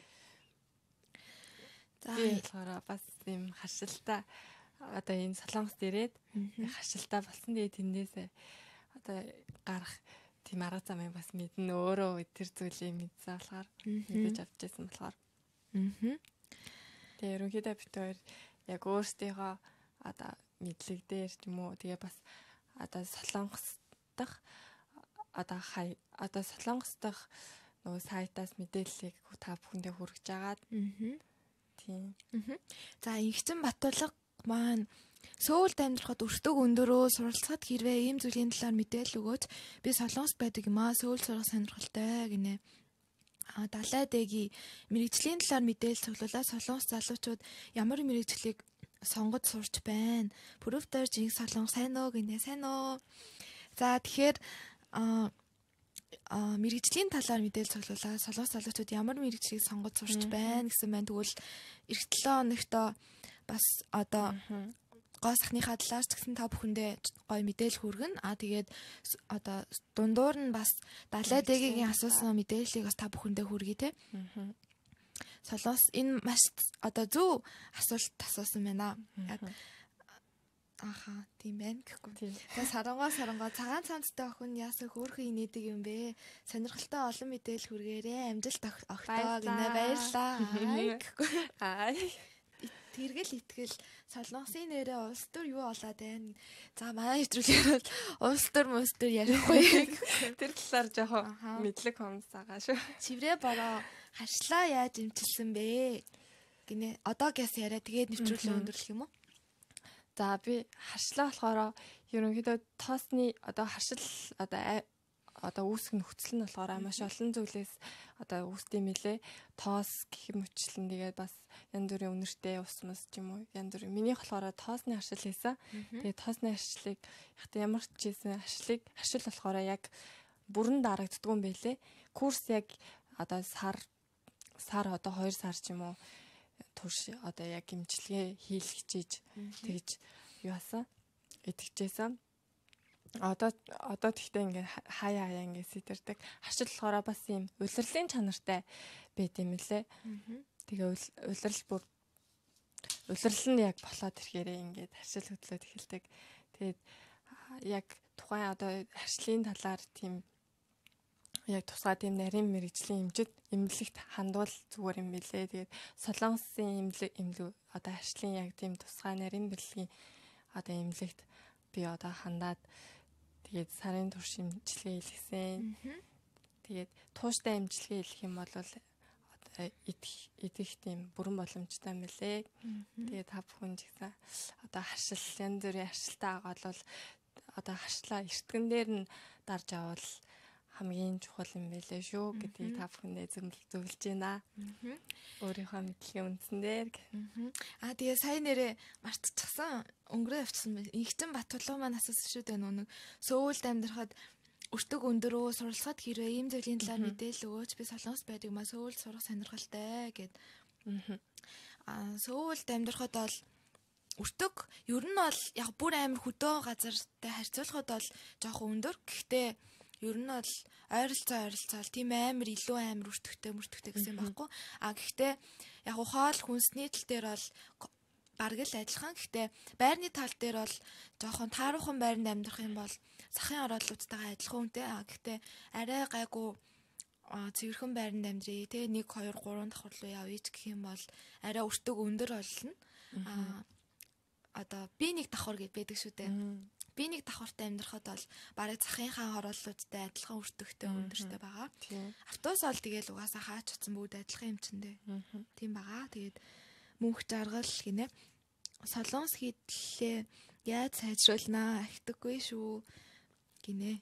За болохоор бас юм харшилтаа одоо энэ солонгост ирээд харшилтаа болсон. Тэгээ тэндээсээ одоо гарах тийм арга замыг бас мэднэ. Өөрөө тэр зүйлийг мэдсэн болохоор мэдэж авчихсан болохоор. Тэгээ ерөнхийдөө бид хоёр яг өөрсдийнхөө одоо мэдлэг дээр ч юм уу тэгээ бас одоо солонгос дахь одоо хай одоо солонгос дахь нөгөө сайтаас мэдээллийг та бүхэндээ хүргэж агаад. Тийм. За Инхтэн Баттулга маань Сөүлд амьдрахад өртөг өндөрөө суралцахад хэрвээ ийм зүйлийн талаар мэдээлэл өгөөч би солонгост байдаг юм аа Сөүл сурах сонирхолтой гинэ. А далай дэги мэрэгжлийн талаар мэдээлэл цуглуулаад солонгос залуучууд ямар мэрэгжлийг сонгож сурч байна. Пүрэвтэр жинх солонго сайн уу гинэ сайн уу. За тэгэхээр а а мэрэгжлийн талаар мэдээлэл цуглуулаад солонгос залуучууд ямар мэрэгжлийг сонгож сурч байна гэсэн байна. Тэгвэл эх седем хоногт бас одоо гоо сахныхаа талаар ч гэсэн та бүхэндээ гоё мэдээлэл хүргэнэ. А тэгээд одоо дундуур нь бас далай дэгийн асуусан мэдээллийг бас та бүхэндээ хүргэе те. Солонгос энэ маш одоо зөв асуулт асуусан байна. Яг аха тийм байна гэхгүй. За сарангоо сарангоо цагаан цамцтай охин яасаа хөөрхөн инээдэг юм бэ? Сонирхолтой олон мэдээлэл хүргээрээ амжилт огтоо гинэ баярлаа. Гэхгүй. Аа тэргэл итгэл солонгосын нэрээ улс төр юу болоод байна. За манай нэвтрүүлгээр бол улс төр мөс төр ярихгүй. Тэр талаар жоохон мэдлэг хомсаага шүү. Чиврээ бороо хашлаа яаж имчилсэн бэ? Гинэ одоогоос яриа тэгээд нэвтрүүлээ өндөрлөх юм уу? За би харшлаа болохоор ерөнхийдөө тоосны одоо харшил одоо одоо үүсгэх нөхцөл нь болохоор маш олон зүйлээс одоо үүсдэм мэлээ. Тоос гэх мэтлэн тэгээд бас янз бүрийн үнэртэй ус мус ч юм уу янз бүрийн миний болохоор тоосны харшил хийсэн. Тэгээд тоосны харшлыг яг ямар ч хийсэн харшлыг харшил болохоор яг бүрэн дарагддгүй юм байлээ. Курс яг одоо сар сар одоо хоёр сар ч юм уу турш одоо яг имчилгээ хийх хичээж тэгж юу асан итгэжсэн. Одоо одоо тэгтээ ингээ хаяа хаяа ингээ сэтэрдэг. Харшил болохоор бас юм улирлын чанартай байт юм лээ. Тэгээ улирал бүр улирал нь яг болоод ирэхээрээ ингээд харшил хөдлөөд эхэлдэг. Тэгээд яг тухайн одоо харшлын талаар тийм яг тусгай тийм нарийн мэрэгжлийн эмчит эмнэлэгт хандвал зүгээр юм билээ. Тэгээд солонгосын эмнэлэг эмнэлэг одоо харшлын яг тийм тусгай нарийн бэлгийн одоо эмнэлэгт би одоо хандаад тэгээд сарын турш эмчилгээ хийлгэсэн. Тэгээд тууштай эмчилгээ хийх юм бол одоо идэх идэх тийм бүрэн боломжтой юм билээ. Тэгээд та бүхэн ч гэсэн одоо харшил янз бүрийн харшилтай байгаа бол одоо харшлаа эртгэн дээр нь дарж авал хамгийн чухал юм байлээ шүү гэдгийг та бүхэндээ зөвлөж байна. Өөрийнхөө мэдлэгийн үндсэндээ. Аа тэгээ сайн нэрээ мартчихсан. Өнгөрөө явчихсан. Игчэн Батулган маань асуусан шүү дээ нүг. Сөүлд амьдрахад өртөг өндөрөө суралцахад хэрвээ ийм зүйлийн талаар мэдээлэл өгөөч би солонгос байдаг маа Сөүлд сурах сонирхолтой гэд. Аа Сөүлд амьдрахад бол өртөг ер нь бол яг бүр амар хөдөө газартай харьцуулахад бол жоохон өндөр. Гэхдээ ер нь бол ойролцоо ойролцоол тийм амар илүү амар өртөгтэй мөртөгтэй гэсэн юм байхгүй. А гэхдээ яг хоол хүнсний тал дээр бол бараг л адилхан. Гэхдээ байрны тал дээр бол жоохон тааруухан байранд амьдрах юм бол сахын оролцоотойгоо адилхан үнэтэй. А гэхдээ арай гайгүй цэвэрхэн байранд амьдрий те нэг хоёр гурван давхар руу явъя ч гэх юм бол арай өртөг өндөр болно. А одоо би нэг давхар гэд байдаг шүү дээ. Би нэг давхартай амьдрахад бол барыг захынхаа хорооллуудтай адилхан өртөгтэй өндөртэй байгаа. Автобус бол тэгэл угаасаа хаач утсан бүгд адилхан юм чиндээ. Тийм байгаа. Тэгээд мөнх жаргал гинэ. Солонгос хийдлээ яаж сайжруулнаа ахтаггүй шүү гинэ.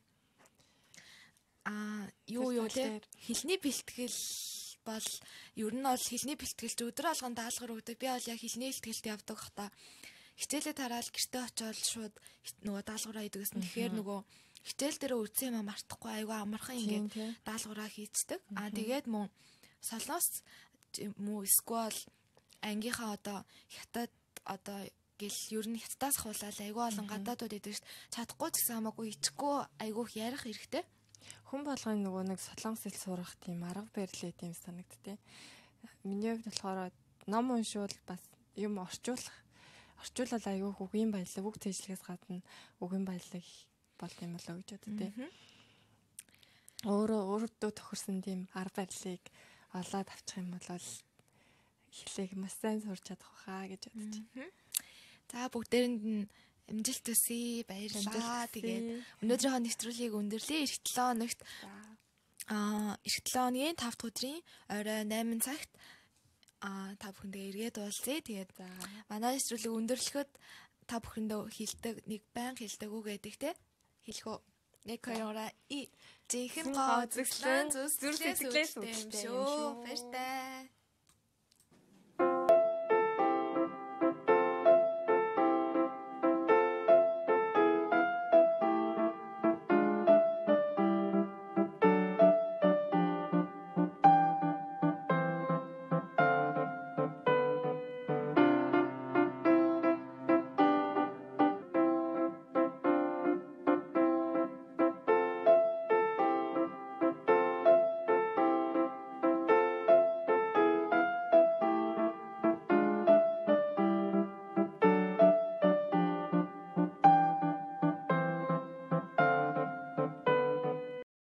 Аа юу юу те хэлний бэлтгэл бол ер нь бол хэлний бэлтгэлч өдөр алган даалгавар өгдөг. Би бол яг хэлний бэлтгэлд явдаг хата хичээлээ тараал гэртээ очиод шууд нөгөө даалгавраа хийдэг гэсэн. Тэгэхээр нөгөө хичээл дээр үдсэн юм мартахгүй айгаа амархан ингээд даалгавраа хийцдэг. Аа тэгээд мөн солонгос муу эсвэл ангийнхаа одоо хятад одоо гэл ер нь хятадаас хуулаад айгаа олон гадаадууд идэг шүү дээ. Чадахгүй ч гэсэн хамаагүй ичихгүй айгуух ярих хэрэгтэй. Хүн болгоны нөгөө нэг солонгос хэл сурах тийм арга барил тийм санагдтыг. Миний хувьд болохоор ном уншвал бас юм орчуулах орчуулал аягүй үгийн баялаг үг цэжлэгээс гадна үгийн баялаг бол юм болоо гэж боддөө. Өөрөө өөртөө тохирсон тийм арга барилыг олоод авчих юм бол хэлийг маш сайн сурч чадах байхаа гэж бодож байна. За бүгдээрэнд нь амжилт төсөй баярлалаа. Тэгээд өнөөдрийнхөө нэвтрүүлгийг өндөрлөө. Эх седем хоногт аа эх седем хоногийн тавд өдрийн орой найман цагт а та бүхэндээ эргээд уулзъя. Тэгээд манай нэвтрүүлгийг өндөрлөхөд та бүхэндээ хилдэг нэг байн хилдэг үг гэдэг те хэлэх үү? Нэг хоёроо и жинхэнэ гоо зүслэн зүс зүрх сэтгэлээс үүдтэй юм шүү. Баяртай.